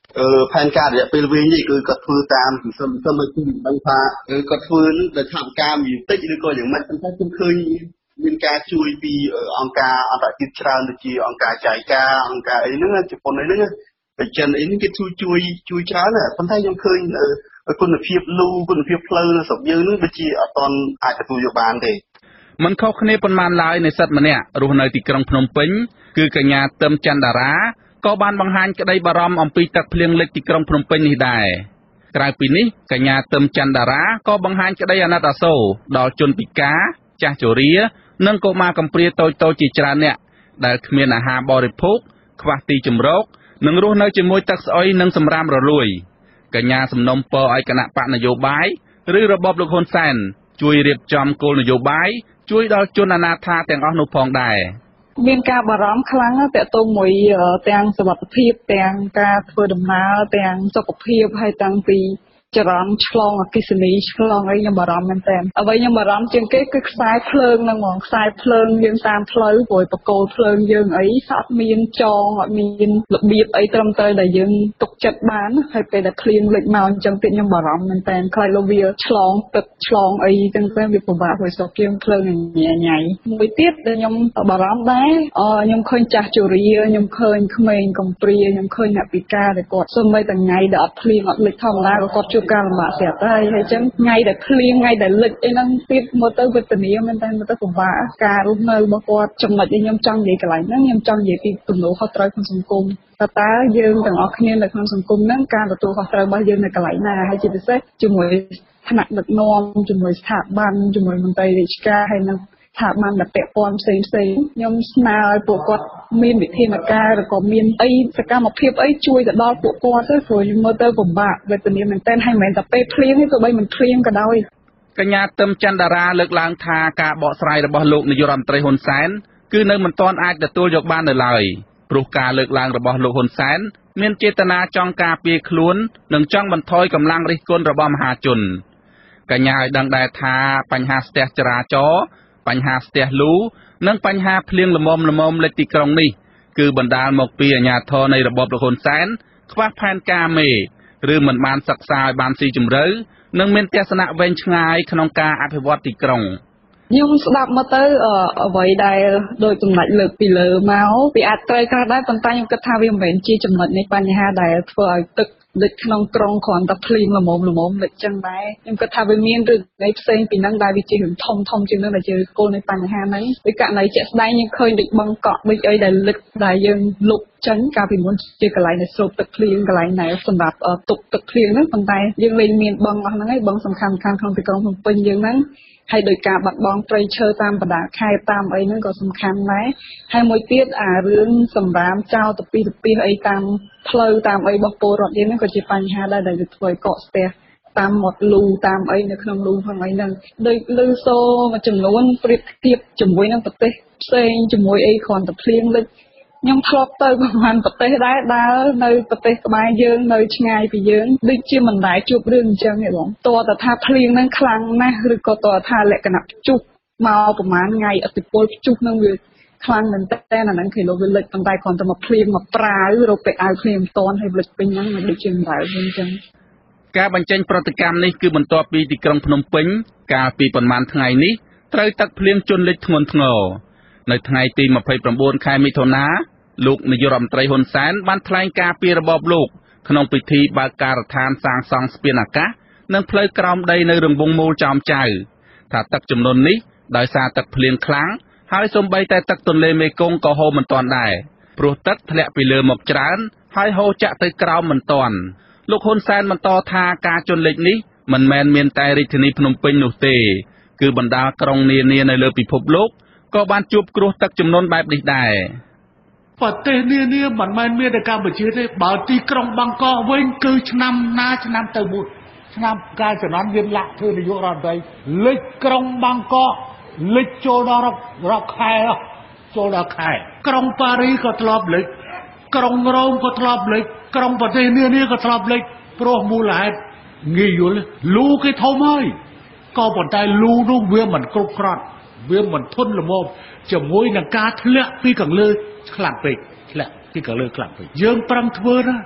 អឺផែនការរយៈពេលវែងនេះគឺគាត់ធ្វើតាមសន្សំឲ្យគឺដឹងថាគាត់ធ្វើនឹងដោយថាការមានតិចឬក៏យ៉ាងម៉េចប៉ុន្តែខ្ញុំឃើញមានការជួយពីអង្គការអន្តរជាតិច្រើនដូចជាអង្គការចៃការអង្គការអីហ្នឹងជប៉ុនអីហ្នឹងតែចិនអីហ្នឹងគេជួយជួយជួយច្រើនប៉ុន្តែខ្ញុំឃើញគុណភាពលូគុណភាពផ្លូវនៅស្រុកយើងហ្នឹងដូចជាអត់ទាន់អាចទទួលយកបានទេ
មិនខុសគ្នាប៉ុន្មានឡើយនិស្សិតម្នាក់រស់នៅទីក្រុងភ្នំពេញគឺកញ្ញាទឹមច័ន្ទតារាក៏បានបង្ហាញក្តីបារម្ភអំពីទឹកភ្លៀងលិចទីក្រុងភ្នំពេញនេះដែរក្រៅពីនេះកញ្ញាទឹមច័ន្ទតារាក៏បង្ហាញក្តីអាណិតអាសូរដល់ជនពិការចាស់ជរានិងកុមារកំព្រាតូចតូចជាច្រើនអ្នកដែលគ្មានអាហារបរិភោគខ្វះទីជម្រកនិងរស់នៅជាមួយទឹកស្អុយនិងសម្រាមរលួយកញ្ញាសំណូមពរឲ្យគណៈបកនយោបាយឬរបបលោកហ៊ុនសែនជួយរៀបចំគោលនយោបាយជួយដល់ជនអនាថាទាំងអស់នោះផងដែរ
មានការបារម្ភខ្លាំងតាក់ទងមួយទាំងសុខភាពទាំងការធ្វើដំណើរទាំងសុខភាពហើយទាំងពីចរន្តឆ្លងអគ្គិសនីឆ្លងអីខ្ញុំបារម្ភមែនតើអ្វីខ្ញុំបារម្ភជាងគេគឺខ្សែភ្លើងហ្នឹងហ្មងខ្សែភ្លើងយើងតាមផ្លូវព្រោះបកគោលភ្លើងយើងអីអត់មានចងអត់មានរបៀបអីត្រឹមត្រូវដែលយើងទុកចិត្តបានហើយពេលដែលភ្លៀងលិចមកអញ្ចឹងទៀតខ្ញុំបារម្ភមែនតើខ្លាចលោកវាឆ្លងទឹកឆ្លងអីចឹងទៅវាពិបាកព្រោះស្រុកយើងភ្លើងញ៉ៃញ៉ៃមួយទៀតដែលខ្ញុំបារម្ភដែរអឺខ្ញុំឃើញចាស់ជរាខ្ញុំឃើញក្មេងកំព្រាខ្ញុំឃើញអ្នកពិការដែលគាត់សូម្បីតែថ្ងៃដែលអត់ភ្លៀងអត់លិចធម្មតាក៏គាត់ជួបការលំបាកស្រាប់ហើយហើយចឹងថ្ងៃដែលភ្លៀងថ្ងៃដែលលិចអីហ្នឹងទៀតមើលទៅវេទនាមែនតើមើលទៅពិបាកការរស់នៅរបស់គាត់ចំណុចដែលខ្ញុំចង់និយាយកន្លែងហ្នឹងខ្ញុំចង់និយាយពីទំនួលខុសត្រូវក្នុងសង្គមតើតើយើងទាំងអស់គ្នានៅក្នុងសង្គមហ្នឹងការទទួលខុសត្រូវរបស់យើងនៅកន្លែងណាហើយជាពិសេសជាមួយថ្នាក់ដឹកនាំជាមួយស្ថាប័នជាមួយមន្ត្រីរាជការហើយនឹងស្ថាប័នដែលពាក់ព័ន្ធផ្សេងផ្សេងខ្ញុំស្នើឲ្យពួកគាត់មានវិធានការឬក៏មានអីសកម្មភាពអីជួយទៅដល់ពួកគាត់ទៅព្រោះខ្ញុំមើលទៅពិបាកវេទនាមែនទែនហើយមិនមែនតែពេលភ្លៀងទេទោះបីមិនភ្លៀងក៏ដោយក
ញ្ញាទឹមច័ន្ទតារាលើកឡើងថាការបកស្រាយរបស់លោកនាយករដ្ឋមន្ត្រីហ៊ុនសែនគឺនៅមិនទាន់អាចទទួលយកបាននៅឡើយព្រោះការលើកឡើងរបស់លោកហ៊ុនសែនមានចេតនាចង់ការពារខ្លួននិងចង់បន្ថយកម្លាំងរិះគន់របស់មហាជនកញ្ញាឲ្យដឹងដែរថាបញ្ហាស្ទះចរាចរណ៍បញ្ហាស្ទះលូនិងបញ្ហាភ្លៀងល្មមល្មមលិចទីក្រុងនេះគឺបណ្ដាលមកពីអាជ្ញាធរនៃរបបលោកហ៊ុនសែនខ្វះផែនការមេឬមិនបានសិក្សាឲ្យបានស៊ីជម្រៅនិងមានទស្សនៈវែងឆ្ងាយក្នុងការអភិវឌ្ឍទីក្រុង
ខ្ញុំស្ដាប់មកទៅអ្វីដែលដោយចំណុចលើកពីលើមកវាអាចត្រូវខ្លះដែរប៉ុន្តែខ្ញុំគិតថាវាមិនមែនជាចំណុចនៃបញ្ហាដែលធ្វើឲ្យទឹកលិចក្នុងក្រុងគ្រាន់តែភ្លៀងល្មមល្មមលិចចឹងដែរខ្ញុំគិតថាវាមានរឿងអីផ្សេងពីហ្នឹងដែលវាជារឿងធំធំជាងហ្នឹងដែលជាគោលនៃបញ្ហាហ្នឹងដូចករណីជាក់ស្ដែងខ្ញុំឃើញដូចបឹងកក់ដូចអីដែលលិចដែលយើងលុបចេញកាលពីមុនជាកន្លែងដែលស្រូបទឹកភ្លៀងកន្លែងដែលសម្រាប់ទុកទឹកភ្លៀងហ្នឹងប៉ុន្តែយើងលែងមានបឹងអស់ហ្នឹងហើយបឹងសំខាន់ៗក្នុងទីក្រុងភ្នំពេញយើងហ្នឹងហើយដោយការបាត់បង់ព្រៃឈើតាមបណ្ដាខេត្តតាមអីហ្នឹងក៏សំខាន់ដែរហើយមួយទៀតអារឿងសម្រាមចោលទៅពីទៅពីអីតាមផ្លូវតាមអីរបស់ពលរដ្ឋយើងហ្នឹងក៏ជាបញ្ហាដែរដែលធ្វើឲ្យកកស្ទះតាមមាត់លូតាមអីនៅក្នុងលូផងអីហ្នឹងដោយលឺសូមួយចំនួនប្រៀបធៀបជាមួយនឹងប្រទេសផ្សេងជាមួយអីគ្រាន់តែភ្លៀងលិចខ្ញុំធ្លាប់ទៅប្រហែលប្រទេសដែរដើរនៅប្រទេសក្បែរយើងនៅឆ្ងាយពីយើងដូចជាមិនដែលជួបរឿងអញ្ចឹងទេបងតើតើថាភ្លៀងហ្នឹងខ្លាំងណាស់ឬក៏តើថាលក្ខណៈព្យុះមកប្រហែលថ្ងៃឥទ្ធិពលព្យុះហ្នឹងវាខ្លាំងមែនតើអាហ្នឹងគេលោកវាលិចប៉ុន្តែគ្រាន់តែមកភ្លៀងមកប្រាវរកពាក់អាវភ្លៀងមិនតាន់ហើយលិចពេញហ្នឹងមិនដូចជាមិនដែលអញ្ចឹង
ការបញ្ចេញប្រតិកម្មនេះគឺបន្ទាប់ពីទីក្រុងភ្នំពេញកាលពីប្រហែលថ្ងៃនេះត្រូវទឹកភ្លៀងជន់លិចធ្ងន់ធ្ងរនៅថ្ងៃទីម្ភៃប្រាំបួនខែមិថុនាលោកនាយករដ្ឋមន្ត្រីហ៊ុនសែនបានថ្លែងការពីរបបលោកក្នុងពិធីបើកការដ្ឋានសាងសង់ស្ពានអាកាសនិងផ្លូវក្រោមដីនៅរង្វង់មូលចោមចៅថាទឹកជំនន់នេះដោយសារទឹកភ្លៀងខ្លាំងហើយសូម្បីតែទឹកទន្លេមេគង្គក៏ហូរមិនទាន់ដែរព្រោះទឹកធ្លាក់ពីលើមកច្រើនហើយហូរចាក់ទៅក្រោមមិនទាន់លោកហ៊ុនសែនបន្តថាការជន់លិចនេះមិនមែនមានតែរាជធានីភ្នំពេញនោះទេគឺបណ្ដាក្រុងនានានៅលើពិភពលោកក៏បានជួបគ្រោះទឹកជំនន់បែបនេះដែរ
ប្រទេសនានាមិនមែនមានតែកម្ពុជាទេបើទីក្រុងបាងកកវិញគឺឆ្នាំណាឆ្នាំទៅមួយឆ្នាំកាលជំនាន់យើងលាក់ធ្វើនាយករដ្ឋមន្ត្រីលិចក្រុងបាងកកលិចចូលដល់រាប់ខែចូលដល់ខែក្រុងប៉ារីសក៏ធ្លាប់លិចក្រុងរ៉ូមក៏ធ្លាប់លិចក្រុងប្រទេសនានាក៏ធ្លាប់លិចព្រោះមូលហេតុងាយយល់លូគេធំហើយក៏ប៉ុន្តែលូនោះវាមិនគ្រប់គ្រាន់វាមិនធន់ល្មមជាមួយនឹងការធ្លាក់ពីខាងលើខ្លាំងពេកធ្លាក់ពីខាងលើខ្លាំងពេកយើងប្រឹងធ្វើណា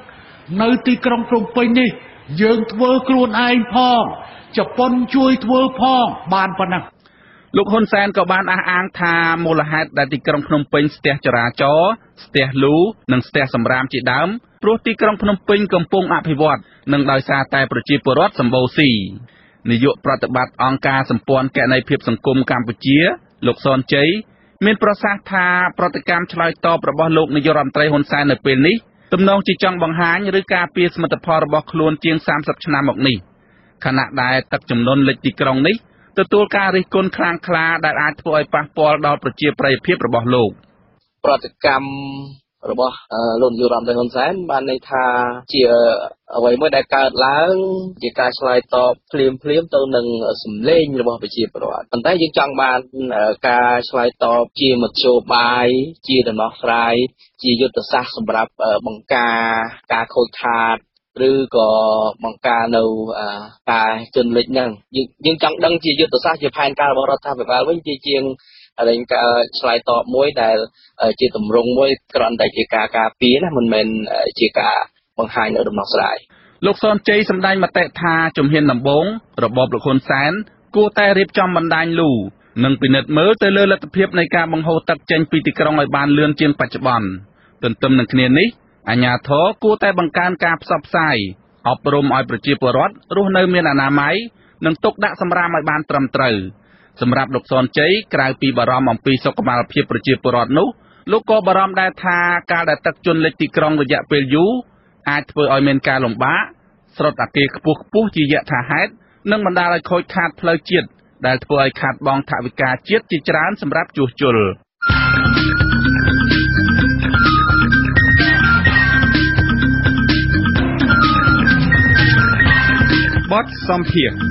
នៅទីក្រុងភ្នំពេញនេះយើងធ្វើខ្លួនឯងផងជប៉ុនជួយធ្វើផងបានប៉ុណ្ណឹង
លោកហ៊ុនសែនក៏បានអះអាងថាមូលហេតុដែលទីក្រុងភ្នំពេញស្ទះចរាចរណ៍ស្ទះលូនិងស្ទះសម្រាមជាដើមព្រោះទីក្រុងភ្នំពេញកំពុងអភិវឌ្ឍនិងដោយសារតែប្រជាពលរដ្ឋសម្បូរស៊ីនាយកប្រតិបត្តិអង្គការសម្ព័ន្ធគណនេយ្យភាពសង្គមកម្ពុជាលោកសនជ័យមានប្រសាសន៍ថាប្រតិកម្មឆ្លើយតបរបស់លោកនាយករដ្ឋមន្ត្រីហ៊ុនសែននៅពេលនេះទំនងជាចង់បង្ហាញឬការពារសមិទ្ធផលរបស់ខ្លួនជាងសាមសិបឆ្នាំមកនេះខណៈដែលទឹកជំនន់លិចទីក្រុងនេះទទួលការរិះគន់ខ្លាំងក្លាដែលអាចធ្វើឲ្យប៉ះពាល់ដល់ប្រជាប្រិយភាពរបស់លោក
ប្រតិកម្មរបស់លោកនាយករដ្ឋមន្ត្រីហ៊ុនសែនបានន័យថាជាអ្វីមួយដែលកើតឡើងជាការឆ្លើយតបភ្លាមភ្លាមទៅនឹងសម្លេងរបស់ប្រជាពលរដ្ឋប៉ុន្តែយើងចង់បានការឆ្លើយតបជាមធ្យោបាយជាដំណោះស្រាយជាយុទ្ធសាស្ត្រសម្រាប់បង្ការការខូចខាតឬក៏បង្ការនៅការជន់លិចហ្នឹងយើងយើងចង់ដឹងជាយុទ្ធសាស្ត្រជាផែនការរបស់រដ្ឋាភិបាលវិញជាជាងតែការឆ្លើយតបមួយដែលជាទម្រង់មួយគ្រាន់តែជាការការពារណាមិនមែនជាការបង្ហាញនៅដំណោះស្រាយ
លោកសនជ័យសម្ដែងមតិថាជំហានដំបូងរបបលោកហ៊ុនសែនគួរតែរៀបចំបណ្ដាញលូនិងពិនិត្យមើលទៅលើលទ្ធភាពនៃការបង្ហូរទឹកចេញពីទីក្រុងឲ្យបានលឿនជាងបច្ចុប្បន្នទន្ទឹមនឹងគ្នានេះអាជ្ញាធរគួរតែបង្កើនការផ្សព្វផ្សាយអប់រំឲ្យប្រជាពលរដ្ឋរស់នៅមានអនាម័យនិងទុកដាក់សម្រាមឲ្យបានត្រឹមត្រូវសម្រាប់លោកសនជ័យក្រៅពីបារម្ភអំពីសុខុមាលភាពប្រជាពលរដ្ឋនោះលោកក៏បារម្ភដែរថាការដែលទឹកជន់លិចទីក្រុងរយៈពេលយូរអាចធ្វើឲ្យមានការលំបាកស្រុតអគារខ្ពស់ខ្ពស់ជាយថាហេតុនិងបណ្ដាលឲ្យខូចខាតផ្លូវជាតិដែលធ្វើឲ្យខាតបង់ថវិកាជាតិជាច្រើនសម្រាប់ជួសជុលបទសម្ភាសន៍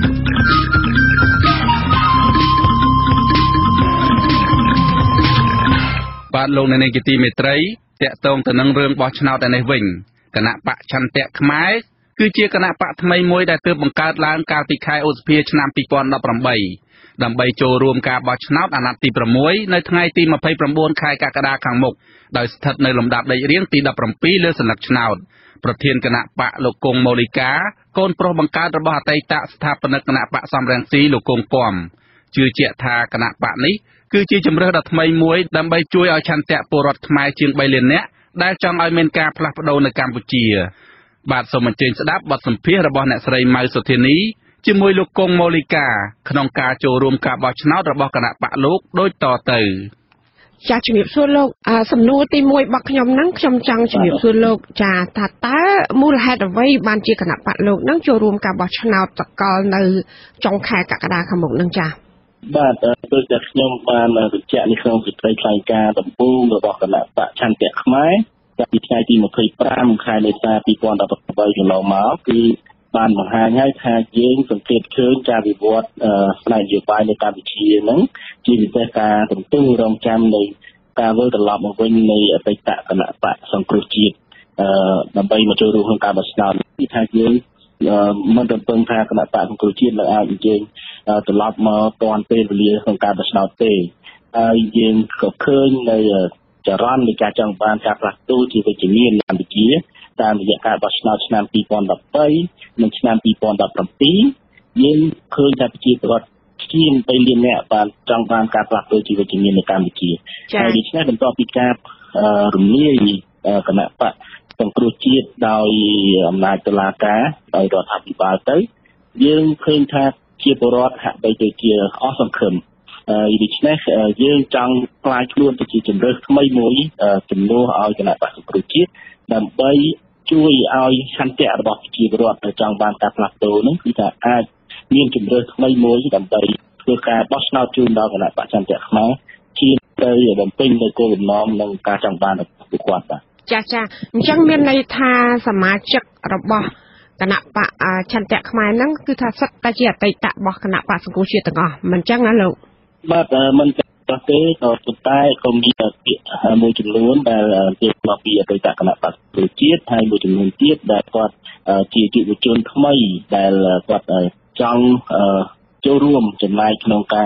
បាទលោកអ្នកនាងជាទីមេត្រីតាក់ទងទៅនឹងរឿងបោះឆ្នោតឯនេះវិញគណៈបកឆន្ទៈខ្មែរគឺជាគណៈបកថ្មីមួយដែលទើបបង្កើតឡើងកាលពីខែឧសភាឆ្នាំពីរពាន់ដប់ប្រាំបីដើម្បីចូលរួមការបោះឆ្នោតអាណត្តិទី៦នៅថ្ងៃទីម្ភៃប្រាំបួនខែកក្កដាខាងមុខដោយស្ថិតនៅលំដាប់លេខរៀងទីដប់ប្រាំពីរលើសន្លឹកឆ្នោតប្រធានគណៈបកលោកគង់ម៉ូលីកាកូនប្រុសបង្កើតរបស់អតីតស្ថាបនិកគណៈបកសំរងស៊ីលោកគង់គំជឿជាក់ថាគណៈបកនេះគឺជាជំរើសដ៏ថ្មីមួយដើម្បីជួយឲ្យឆន្ទៈពលរដ្ឋខ្មែរជាងបីលាននាក់ដែលចង់ឲ្យមានការផ្លាស់ប្ដូរនៅកម្ពុជាបាទសូមអញ្ជើញស្ដាប់បទសម្ភាសន៍របស់អ្នកស្រីម៉ៅសុធានីជាមួយលោកគង់ម៉ូលីកាក្នុងការចូលរួមការបោះឆ្នោតរបស់គណៈបកលោកដូចតទៅ
ចាជំរាបសួរលោកសំណួរទីមួយរបស់ខ្ញុំហ្នឹងខ្ញុំចង់ជំរាបសួរលោកចាថាតើមូលហេតុអ្វីបានជាគណៈបកលោកហ្នឹងចូលរួមការបោះឆ្នោតតកលនៅចុងខែកក្កដាខាងមុខហ្នឹងចា
បាទដូចតែខ្ញុំបានបញ្ជាក់នៅក្នុងសេចក្តីថ្លែងការណ៍ដំបូងរបស់គណៈបកឆន្ទៈខ្មែរកាលពីថ្ងៃទីម្ភៃប្រាំខែមេសាពីរពាន់ដប់ប្រាំបីកន្លងមកគឺបានបង្ហាញឲ្យថាយើងសង្កេតឃើញការវិវត្តផ្នែកនយោបាយនៅកម្ពុជាហ្នឹងជាពិសេសការទន្ទឹងរង់ចាំនៃការវិលត្រឡប់មកវិញនៃអតីតគណៈបកសង្គ្រោះជាតិដើម្បីមកចូលរួមក្នុងការបោះឆ្នោតនេះថាយើងមិនរំពឹងថាគណៈបកសង្គ្រោះជាតិនឹងអាចយើងត្រឡប់មកទាន់ពេលវេលាក្នុងការបោះឆ្នោតទេហើយយើងក៏ឃើញនៅចរន្តនៃការចង់បានការផ្លាស់ប្ដូរជាវិជ្ជមាននៅកម្ពុជាតាមរយៈការបោះឆ្នោតឆ្នាំពីរពាន់ដប់បីនិងឆ្នាំពីរពាន់ដប់ប្រាំពីរយើងឃើញថាប្រជាពលរដ្ឋជាងបីលាននាក់បានចង់បានការផ្លាស់ប្ដូរជាវិជ្ជមាននៅកម្ពុជាហើយដូច្នេះបន្ទាប់ពីការរំលាយគណៈបកសង្គ្រោះជាតិដោយអំណាចតុលាការដោយរដ្ឋាភិបាលទៅយើងឃើញថាជាពលរដ្ឋហាក់បីទៅជាអស់សង្ឃឹមហើយដូច្នេះយើងចង់ខ្លាយខ្លួនទៅជាជំរើសថ្មីមួយជំនួសឲ្យគណៈបក្សសង្គ្រោះជាតិដើម្បីជួយឲ្យឆន្ទៈរបស់ប្រជាពលរដ្ឋដែលចង់បានការផ្លាស់ប្ដូរនោះគឺថាអាចមានជំរើសថ្មីមួយដើម្បីធ្វើការបោះឆ្នោតជូនដល់គណៈបក្សឆន្ទៈខ្មែរជាទៅបំពេញនៅគោលបំណងនិងការចង់បានរបស់ពួកគាត់បាទ
ចាចាអញ្ចឹងមានន័យថាសមាជិករបស់គណៈបកឆន្ទៈខ្មែរហ្នឹងគឺថាសិតតែជាអតីតរបស់គណៈបកសង្គ្រោះជាតិទាំងអស់មិនអញ្ចឹងណាលោក
បាទមិនទេក៏ប៉ុន្តែក៏មានពាក្យមួយចំនួនដែលជាមកពីអតីតគណៈបកសង្គ្រោះជាតិហើយមួយចំនួនទៀតដែលគាត់ជាយុវជនថ្មីដែលគាត់ចង់ចូលរួមចំណែកក្នុងការក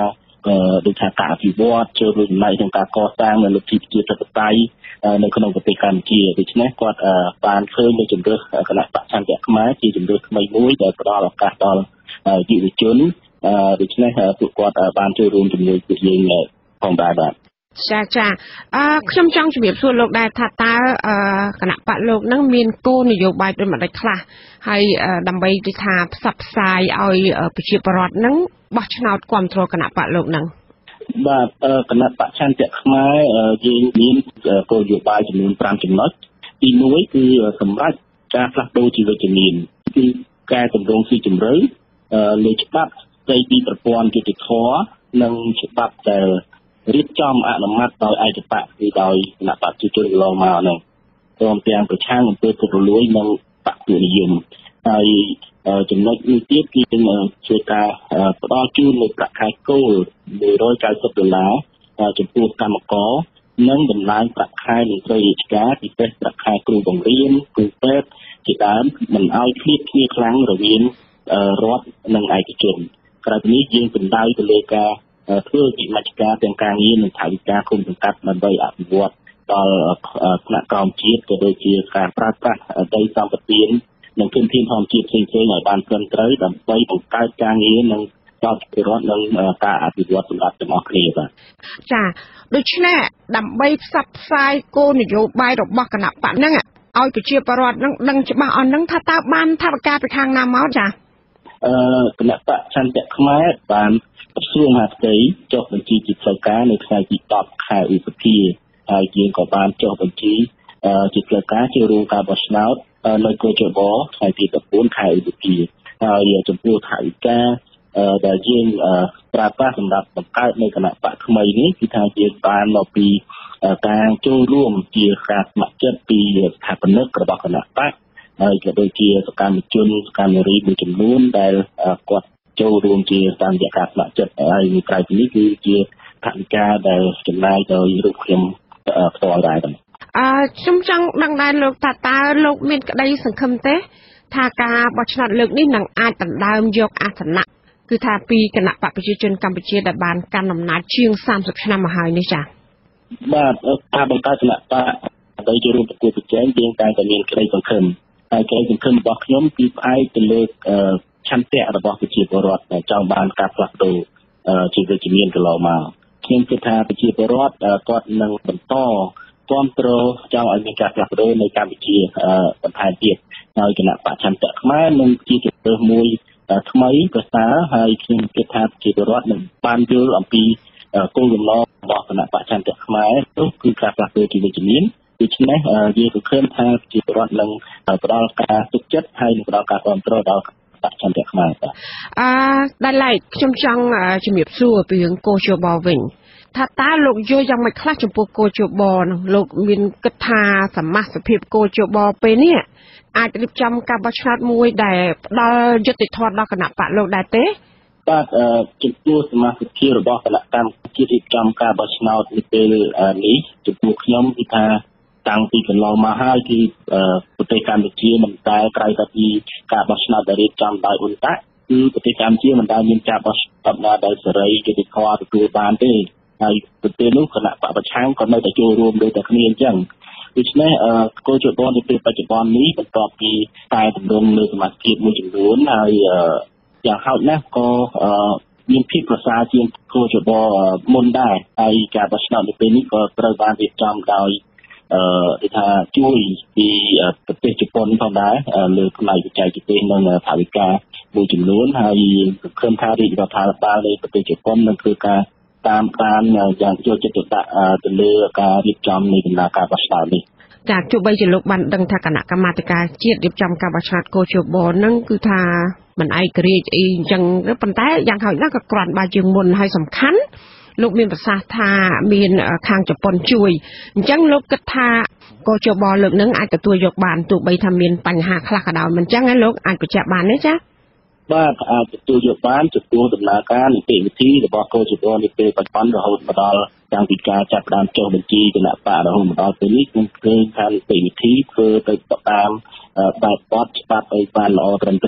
ដូចថាការអភិវឌ្ឍចូលរួមចំណែកក្នុងការកសាងនៅលទ្ធិប្រជាធិបតេយ្យនៅក្នុងប្រទេសកម្ពុជាដូច្នេះគាត់បានឃើញនៅជំរឿគណៈបច្ឆន្ទៈខ្មែរជាជំរឿថ្មីមួយដែលផ្ដល់ឱកាសដល់យុវជនដូច្នេះពួកគាត់បានចូលរួមជាមួយពួកយើងផងដែរបាទ
ចាចាអឺខ្ញុំចង់ជម្រាបសួរលោកដែរថាតើគណៈបកលោកនឹងមានគោលនយោបាយដូចម្តេចខ្លះហើយដើម្បីទីថាផ្សព្វផ្សាយឲ្យប្រជាពលរដ្ឋនឹងបោះឆ្នោតគ្រប់គ្រងគណៈបកលោកនឹង
បាទគណៈបច្ឆន្ទៈខ្មែរយើងមានគោលនយោបាយចំនួនប្រាំចំណុចទីមួយគឺសម្រាប់ការផ្លាស់ប្ដូរជីវវិជ្ជមានគឺការតម្រង់ស៊ីជម្រៅលើច្បាប់ស្ដីពីប្រព័ន្ធយុត្តិធម៌និងច្បាប់ដែលរៀបចំអនុម័តដោយឯកបៈគឺដោយគណៈបព្វជិជនកន្លងមកហ្នឹងព្រមទាំងប្រឆាំងអំពើពុករលួយនិងបព្វនិយមហើយចំណុចនេះទៀតគឺជួយការផ្ដល់ជូននូវប្រាក់ខែគោលមួយរយកៅសិបដុល្លារចំពោះកម្មករនិងដំឡើងប្រាក់ខែមន្ត្រីរាជការពិសេសប្រាក់ខែគ្រូបង្រៀនគ្រូពេទ្យជាដើមមិនឲ្យឃ្លាតគ្នាខ្លាំងរវាងរដ្ឋនិងឯកជនក្រៅពីនេះយើងបណ្ដៅទៅលើការធ្វើវិមជ្ឈការទាំងការងារនិងថវិកាគុំសង្កាត់ដើម្បីអភិវឌ្ឍដល់ថ្នាក់ក្រោមជាតិក៏ដូចជាការប្រើប្រាស់ដីសម្បត្តិនិងធនធានធម្មជាតិផ្សេងៗឲ្យបានត្រឹមត្រូវដើម្បីបង្កើតការងារនិងដល់ប្រជាពលរដ្ឋនិងការអភិវឌ្ឍសម្រាប់ទាំងអស់គ្នាបាទ
ចាដូច្នេះដើម្បីផ្សព្វផ្សាយគោលនយោបាយរបស់គណៈបកហ្នឹងឲ្យប្រជាពលរដ្ឋនឹងដឹងច្បាស់អស់ហ្នឹងថាតើបានថវិកាពីខាងណាមកចា
អឺគណៈបច្ឆន្ទៈខ្មែរបានក្រសួងមហាផ្ទៃចុះបញ្ជីជាផ្លូវការនៅថ្ងៃទីដប់ខែឧសភាហើយយើងក៏បានចុះបញ្ជីជាផ្លូវការចូលរួមការបោះឆ្នោតនៅកោជបថ្ងៃទីដប់បួនខែឧសភាហើយចំពោះថវិកាដែលយើងប្រើប្រាស់សម្រាប់បង្កើតនៅគណៈបកថ្មីនេះគឺថាយើងបានមកពីការចូលរួមជាការស្ម័គ្រចិត្តពីស្ថាបនិករបស់គណៈបកហើយក៏ដូចជាសកម្មជនសកម្មនារីមួយចំនួនដែលគាត់ចូលរួមជាតាមរយៈការស្ម័គ្រចិត្តហើយក្រៅពីនេះគឺជាថវិកាដែលចំណាយដោយរូបខ្ញុំផ្ទាល់ដែរបាទ
អឺខ្ញុំចង់ដឹងដែរលោកថាតើលោកមានក្តីសង្ឃឹមទេថាការបោះឆ្នោតលើកនេះនឹងអាចដណ្ដើមយកអាសនៈគឺថាពីគណៈបកប្រជាជនកម្ពុជាដែលបានកាន់អំណាចជាងសាមសិបឆ្នាំមកហើយនេះចា៎
បាទការបង្កើតគណៈបកដើម្បីចូលរួមប្រគល់ប្រជែងយើងតែតែមានក្តីសង្ឃឹមហើយក្តីសង្ឃឹមរបស់ខ្ញុំគឺផ្អែកទៅលើឆន្ទៈរបស់ប្រជាពលរដ្ឋដែលចង់បានការផ្លាស់ប្ដូរជីវវិជ្ជមានកន្លងមកខ្ញុំគិតថាប្រជាពលរដ្ឋគាត់នឹងបន្តគ្រប់គ្រងចង់ឲ្យមានការផ្លាស់ប្ដូរនៅកម្ពុជាបន្ថែមទៀតហើយគណៈបច្ឆន្ទៈខ្មែរនឹងជាជំរើសមួយថ្មីប្រសើរហើយខ្ញុំគិតថាប្រជាពលរដ្ឋនឹងបានយល់អំពីគោលបំណងរបស់គណៈបច្ឆន្ទៈខ្មែរនោះគឺការផ្លាស់ប្ដូរជីវវិជ្ជមានដូច្នេះយើងសង្ឃឹមថាប្រជាពលរដ្ឋនឹងផ្ដល់ការទុកចិត្តហើយនឹងផ្ដល់ការគ្រប់គ្រងដល់បច្ឆន្ទៈខ្មែរបាទ
អឺដែលឡែកខ្ញុំចង់ជំរាបសួរពីរឿងកោជបវិញថាតើលោកយល់យ៉ាងម៉េចខ្លះចំពោះកោជបនោះលោកមានគិតថាសមាជិកភាពកោជបពេលនេះអាចរៀបចំការបោះឆ្នោតមួយដែលផ្ដល់យុត្តិធម៌ដល់គណៈបកលោកដែរទេ
បាទចំពោះសមាជិកភាពរបស់គណៈកម្មការជាតិរៀបចំការបោះឆ្នោតនៅពេលនេះចំពោះខ្ញុំគឺថាតាំងពីកន្លងមកហើយគឺប្រទេសកម្ពុជាមិនតែក្រៅពីការបោះឆ្នោតដែលរៀបចំដោយអ៊ុនតាក់គឺប្រទេសកម្ពុជាមិនដែលមានការបោះឆ្នោតដោយសេរីយុត្តិធម៌ទទួលបានទេហើយប្រទេសនោះគណៈបកប្រឆាំងក៏នៅតែចូលរួមដូចតែគ្នាអញ្ចឹងដូច្នេះគោលជបនៅពេលបច្ចុប្បន្ននេះបន្ទាប់ពីតែតម្រង់លើសមាជិកភាពមួយចំនួនហើយយ៉ាងហោចណាស់ក៏មានភាពប្រសើរជាងគោលជបមុនដែរហើយការបោះឆ្នោតនៅពេលនេះក៏ត្រូវបានរៀបចំដោយអឺគេថាជួយពីប្រទេសជប៉ុនផងដែរលើផ្នែកបច្ចេកទេសនិងថវិកាមួយចំនួនហើយសង្ឃឹមថារាជរដ្ឋាភិបាលនៃប្រទេសជប៉ុននឹងធ្វើការតាមតាមយ៉ាងយកចិត្តទុកដាក់ទៅលើការរៀបចំនៃដំណើរការបោះឆ្នោតនេះ
ចាទោះបីជាលោកបានដឹងថាគណៈកម្មាធិការជាតិរៀបចំការបោះឆ្នោតកោជបនឹងគឺថាមិនឯករាជ្យអីអញ្ចឹងប៉ុន្តែយ៉ាងហោចណាស់ក៏គ្រាន់បើជាងមុនហើយសំខាន់លោកមានប្រសាសន៍ថាមានខាងជប៉ុនជួយអញ្ចឹងលោកគិតថាកោជបលើកនឹងអាចទទួលយកបានទោះបីថាមានបញ្ហាខ្លះក៏ដោយមិនអញ្ចឹងឯងលោកអាចបញ្ជាក់បានទេចា
បាទអាចទទួលយកបានចំពោះដំណើរការនីតិវិធីរបស់កោជបនេះពេលបច្ចុប្បន្នរហូតមកដល់តាំងពីការចាប់ផ្ដើមចុះបញ្ជីគណៈបករហូតមកដល់ពេលនេះគឺឃើញថានីតិវិធីធ្វើទៅតាមបែបបទច្បាប់ឲ្យបានល្អត្រឹមត្រូវ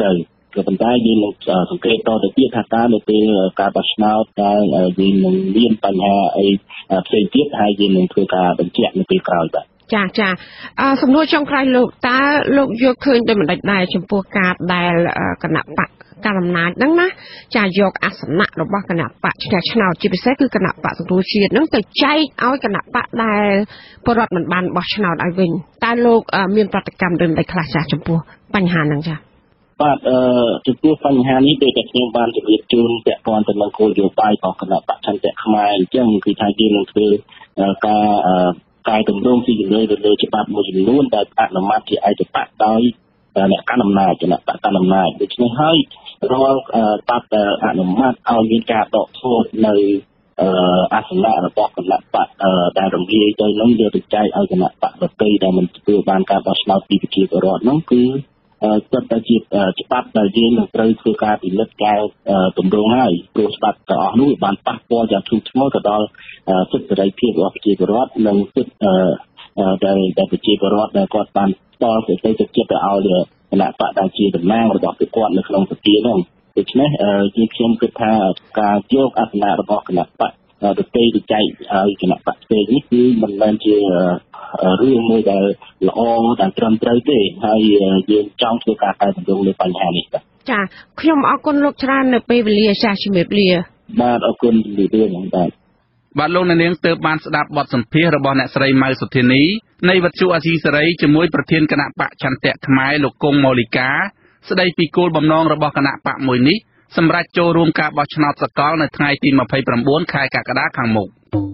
ក៏ប៉ុន្តែយើងនឹងសង្កេតតទៅទៀតថាតើនៅពេលការបោះឆ្នោតតើយើងនឹងមានបញ្ហាអីផ្សេងទៀតហើយយើងនឹងធ្វើការបញ្ជាក់នៅពេលក្រោយបាទ
ចាចាអឺសំណួរចុងក្រោយលោកតើលោកយល់ឃើញដោយមិនដាច់ដែរចំពោះការដែលគណៈបកការអំណាចហ្នឹងណាចាយកអាសនៈរបស់គណៈបកឆ្នះឆ្នោតជាពិសេសគឺគណៈបកសង្គ្រោះជាតិហ្នឹងទៅចែកឲ្យគណៈបកដែលពលរដ្ឋមិនបានបោះឆ្នោតឲ្យវិញតើលោកមានប្រតិកម្មដូចមិនខ្លះចាចំពោះបញ្ហាហ្នឹងចា
បាទអឺចំពោះបញ្ហានេះដូចតែខ្ញុំបានជម្រាបជូនពាក់ព័ន្ធទៅនឹងគោលនយោបាយរបស់គណៈបកឆន្ទៈខ្មែរអញ្ចឹងគឺថាយើងនឹងធ្វើការកាយតម្រង់ទីជំរឿនទៅលើច្បាប់មួយចំនួនដែលអនុម័តជាឯកបកដោយអ្នកកាន់អំណាចគណៈបកកាន់អំណាចដូច្នេះហើយរាល់បកអនុម័តឲ្យមានការដកថយនៅអាសនៈរបស់គណៈបកដែលរំលាយទៅនឹងយកទៅចែកឲ្យគណៈបកដទៃដែលមិនទទួលបានការបោះឆ្នោតពីប្រជាពលរដ្ឋនោះគឺគាត់តែជាច្បាប់ដែលយើងនឹងត្រូវធ្វើការពិនិត្យកែតម្រង់ហើយព្រោះច្បាប់ទាំងអស់នោះបានប៉ះពាល់យ៉ាងធ្ងន់ធ្ងរទៅដល់សិទ្ធិសេរីភាពរបស់ប្រជាពលរដ្ឋនិងសិទ្ធិដែលដែលប្រជាពលរដ្ឋដែលគាត់បានផ្ដល់សេចក្តីទុកចិត្តទៅឲ្យគណៈបកដែលជាតំណាងរបស់ពួកគាត់នៅក្នុងសភានោះដូច្នេះជាខ្ញុំគិតថាការយកអាសនៈរបស់គណៈបកដទៃទៅចែកឲ្យគណៈបកផ្សេងនេះគឺមិនមែនជារឿងមួយដែលល្អដែលត្រឹមត្រូវទេហើយយើងចង់ធ្វើការកែតម្រង់លើបញ្ហានេះបាទ
ចាខ្ញុំអរគុណលោកច្រើននៅពេលវេលាចាជំរាបលា
បាទអរគុណជំរាបលាបាទ
បាទលោកអ្នកនាងទើបបានស្ដាប់បទសម្ភាសន៍របស់អ្នកស្រីម៉ៅសុធានីនៃវិទ្យុអាស៊ីសេរីជាមួយប្រធានគណៈបកឆន្ទៈខ្មែរលោកគង់ម៉ូលីកាស្ដីពីគោលបំណងរបស់គណៈបកមួយនេះសម្រាប់ចូលរួមការបោះឆ្នោតសកលនៅថ្ងៃទីម្ភៃប្រាំបួនខែកក្កដាខាងមុខ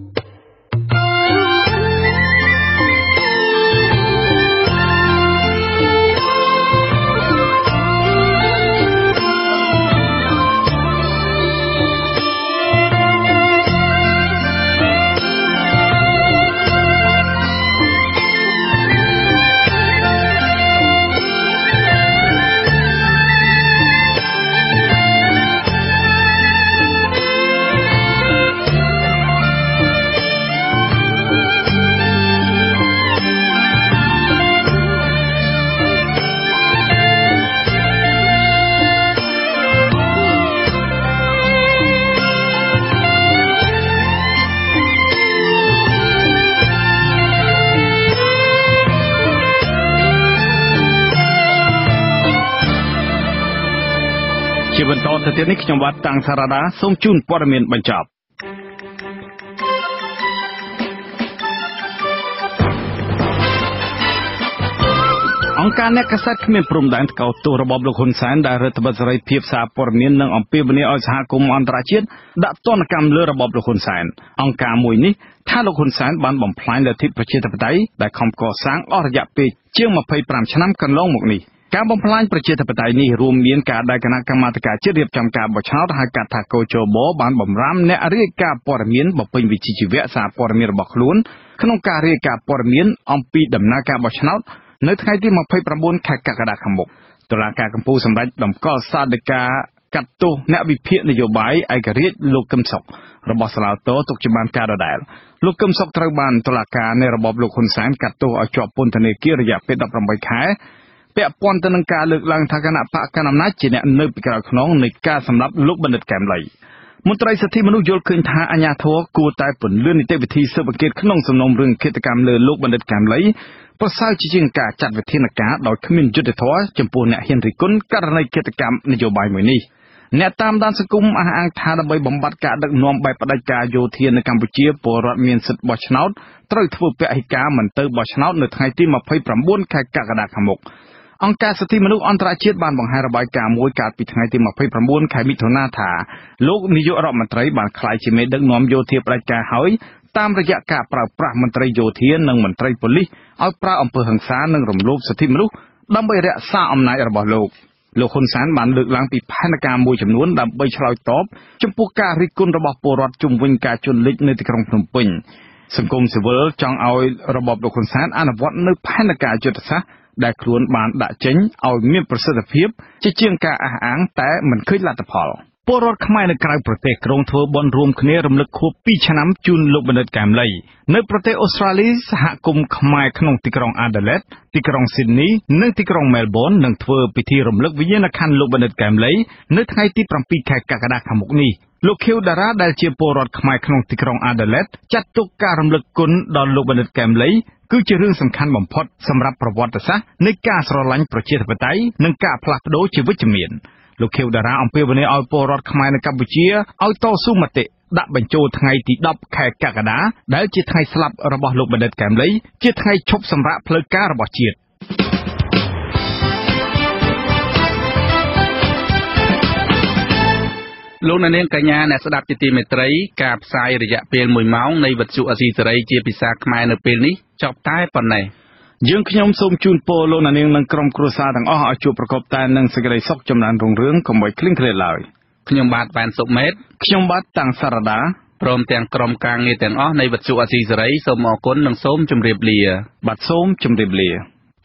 ជាបន្តទៅទៀតនេះខ្ញុំបាទតាំងសារ៉ាដាសូមជូនព័ត៌មានបញ្ចប់អង្គការអ្នកកាសែតគ្មានព្រំដែនថ្កោលទោសរបបលោកហ៊ុនសែនដែលរដ្ឋបတ်សេរីភាពសារព័ត៌មាននិងអំពាវនាវឲ្យសហគមន៍អន្តរជាតិដាក់ទណ្ឌកម្មលើរបបលោកហ៊ុនសែនអង្គការមួយនេះថាលោកហ៊ុនសែនបានបំផ្លាញលទ្ធិប្រជាធិបតេយ្យដែលខំកសាងអស់រយៈពេលជាងម្ភៃប្រាំឆ្នាំកន្លងមកនេះការបំផ្លាញប្រជាធិបតេយ្យនេះរួមមានការដែលគណៈកម្មាធិការជាតិរៀបចំការបោះឆ្នោតហៅកាត់ថាកោជបបានបំរាមអ្នករាយការណ៍ព័ត៌មានបំពេញវិជ្ជាជីវៈសារព័ត៌មានរបស់ខ្លួនក្នុងការរាយការណ៍ព័ត៌មានអំពីដំណើរការបោះឆ្នោតនៅថ្ងៃទីម្ភៃប្រាំបួនខែកក្កដាខាងមុខតុលាការកំពូលសម្រាប់ដំកល់សាលដីកាកាត់ទោសអ្នកវិភាគនយោបាយឯករាជ្យលោកកឹមសុខរបស់សាឡាវតទុកជាបានការដដែលលោកកឹមសុខត្រូវបានតុលាការនៃរបបលោកហ៊ុនសែនកាត់ទោសឲ្យជាប់ពន្ធនាគាររយៈពេលដប់ប្រាំបីខែពាក់ព័ន្ធទៅនឹងការលើកឡើងថាគណៈបកកណ្ដាលអំណាចជាអ្នកនៅពីក្រោយខ្នងនៃការសម្លាប់លោកបណ្ឌិតកែមលីមន្ត្រីសិទ្ធិមនុស្សយល់ឃើញថាអាជ្ញាធរគួរតែពន្យានីតិវិធីស៊ើបអង្កេតក្នុងសំណុំរឿងឃាតកម្មលើលោកបណ្ឌិតកែមលីប្រសើរជាងការចាត់វិធានការដោយគ្មានយុត្តិធម៌ចំពោះអ្នកហ៊ានរិះគន់ករណីឃាតកម្មនយោបាយមួយនេះអ្នកតាមដានសង្គមអះអាងថាដើម្បីបំបត្តិការដឹកនាំបែបផ្ដាច់ការយោធានៅកម្ពុជាពលរដ្ឋមានសិទ្ធិបោះឆ្នោតត្រូវធ្វើពហិការមិនទៅបោះឆ្នោតនៅថ្ងៃទីម្ភៃប្រាំបួនខែកក្កដាខាងមុខអង្គការសិទ្ធិមនុស្សអន្តរជាតិបានបង្ហាញរបាយការណ៍មួយកាលពីថ្ងៃទីម្ភៃប្រាំបួនខែមិថុនាថាលោកនាយករដ្ឋមន្ត្រីបានក្លាយជាមេដឹកនាំយោធាផ្ដាច់ការហើយតាមរយៈការប្រើប្រាស់មន្ត្រីយោធានិងមន្ត្រីប៉ូលីសឲ្យប្រើអំពើហិង្សានិងរំលោភសិទ្ធិមនុស្សដើម្បីរក្សាអំណាចរបស់លោកលោកហ៊ុនសែនបានលើកឡើងពីផែនការមួយចំនួនដើម្បីឆ្លើយតបចំពោះការរិះគន់របស់ពលរដ្ឋជុំវិញការជន់លិចនៅទីក្រុងភ្នំពេញសង្គមស៊ីវិលចង់ឲ្យរបបលោកហ៊ុនសែនអនុវត្តនៅផែនការយុទ្ធសាស្ត្រដែលខ្លួនបានដាក់ចេញឲ្យមានប្រសិទ្ធភាពជាជាងការអះអាងតែមិនឃើញលទ្ធផល
ពលរដ្ឋខ្មែរនៅក្រៅប្រទេសក្រុងធ្វើបន់រួមគ្នារំលឹកខួបពីរឆ្នាំជូនលោកបណ្ឌិតកែមលីនៅប្រទេសអូស្ត្រាលីសហគមន៍ខ្មែរក្នុងទីក្រុង Adelaide ទីក្រុង Sydney និងទីក្រុង Melbourne នឹងធ្វើពិធីរំលឹកវិញ្ញាណក្ខន្ធលោកបណ្ឌិតកែមលីនៅថ្ងៃទីប្រាំពីរខែកក្កដាខាងមុខនេះលោកខៀវតារាដែលជាពលរដ្ឋខ្មែរក្នុងទីក្រុង Adelaide ចាត់ទុកការរំលឹកគុណដល់លោកបណ្ឌិតកែមលីគឺជារឿងសំខាន់បំផុតសម្រាប់ប្រវត្តិសាស្ត្រនៃការស្រឡាញ់ប្រជាធិបតេយ្យនិងការផ្លាស់ប្ដូរជាវិជ្ជមានលោកខៀវតារាអំពាវនាវឲ្យពលរដ្ឋខ្មែរនៅកម្ពុជាឲ្យតស៊ូមតិដាក់បញ្ចូលថ្ងៃទីដប់ខែកក្កដាដែលជាថ្ងៃស្លាប់របស់លោកបណ្ឌិតកែមលីជាថ្ងៃឈប់សម្រាកផ្លូវការរបស់ជាតិ
លោកអ្នកនាងកញ្ញាអ្នកស្ដាប់ជាទីមេត្រីការផ្សាយរយៈពេលមួយម៉ោងនៃវិទ្យុអស៊ីសេរីជាភាសាខ្មែរនៅពេលនេះចប់តែប៉ុណ្ណេះ
យើងខ្ញុំសូមជូនពរលោកអ្នកនាងនិងក្រុមគ្រួសារទាំងអស់ឲ្យជួបប្រកបតែនឹងសេចក្តីសុខចម្រើនរុងរឿងកុំឲ្យឃ្លៀងឃ្លាតឡើយ
ខ្ញុំបាទវ៉ាន់សុមេត
ខ្ញុំបាទតាំងសារដា
ព្រមទាំងក្រុមការងារទាំងអស់នៃវិទ្យុអស៊ីសេរីសូមអរគុណនិងសូមជម្រាបលា
បាទសូមជម្រាបលា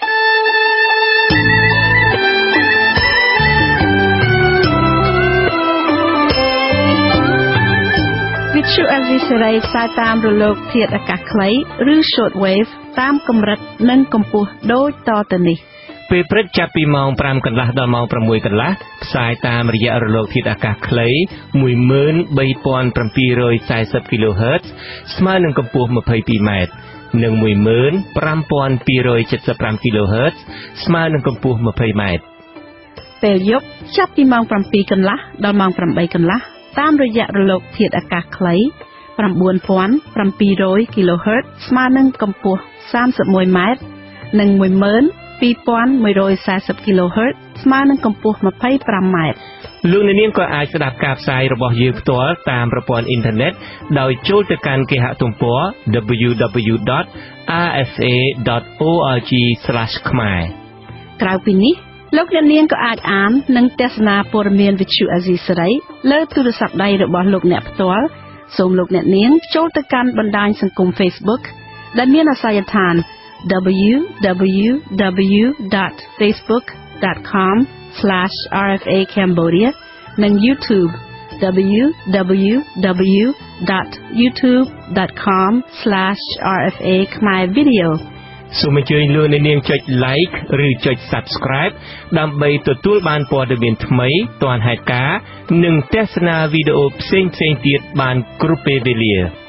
វិទ្យុអេស៊ីសេរីផ្សាយតាមរលកធាតុអាកាសខ្លីឬ shortwave តាមកម្រិតនិងកម្ពស់ដូចតទៅនេះ
ពេលព្រឹកចាប់ពីម៉ោងប្រាំកន្លះដល់ម៉ោងប្រាំមួយកន្លះផ្សាយតាមរយៈរលកធាតុអាកាសខ្លី មួយម៉ឺនបីពាន់ប្រាំពីររយសែសិប គីឡូហឺត ស្មើនឹងកម្ពស់ ម្ភៃពីរម៉ែត្រនិង មួយម៉ឺនប្រាំពាន់ពីររយចិតសិបប្រាំ គីឡូហឺត ស្មើនឹងកម្ពស់ ម្ភៃម៉ែត្រ
ពេលយប់ចាប់ពីម៉ោងប្រាំពីរកន្លះដល់ម៉ោងប្រាំបីកន្លះតាមរយៈរលកធាតុអាកាសខ្លី ៩ពាន់ប្រាំពីររយ គីឡូហឺត ស្មើនឹងកម្ពស់សាមសិបមួយម៉ែត្រនិង មួយម៉ឺនពីរពាន់មួយរយសែសិប គីឡូហឺត ស្មើនឹងកម្ពស់ ម្ភៃប្រាំម៉ែត្រ
លោកអ្នកនាងក៏អាចស្ដាប់ការផ្សាយរបស់យើងផ្ទាល់តាមប្រព័ន្ធអ៊ីនធឺណិតដោយចូលទៅកាន់គេហទំព័រ ដប៊្យូ ដប៊្យូ ដត អារ អេស เอ ដត អូ អារ ជី ស្លាស ខ្មែរ
ក្រៅពីនេះលោកអ្នកនាងក៏អាចអាននិងទស្សនាព័ត៌មានវិទ្យុអាស៊ីសេរីលើទូរស័ព្ទដៃរបស់លោកអ្នកផ្ទាល់សូមលោកអ្នកនាងចូលទៅកាន់បណ្ដាញសង្គម Facebook ដែលមានអាសយដ្ឋាន ដប៊្យូ ដប៊្យូ ដប៊្យូ ដត ហ្វេសប៊ុក ដត ខម ស្លាស អារ អេហ្វ เอ Cambodia និង YouTube ដប៊្យូ ដប៊្យូ ដប៊្យូ ដត យូធូប ដត ខម ស្លាស អារ អេហ្វ เอ ខ្មែរ Video
សូមអញ្ជើញលោកអ្នកនាងចុច Like ឬចុច Subscribe ដើម្បីទទួលបានព័ត៌មានថ្មីទាន់ហេតុការណ៍និងទស្សនាវីដេអូផ្សេងៗទៀតបានគ្រប់ពេលវេលា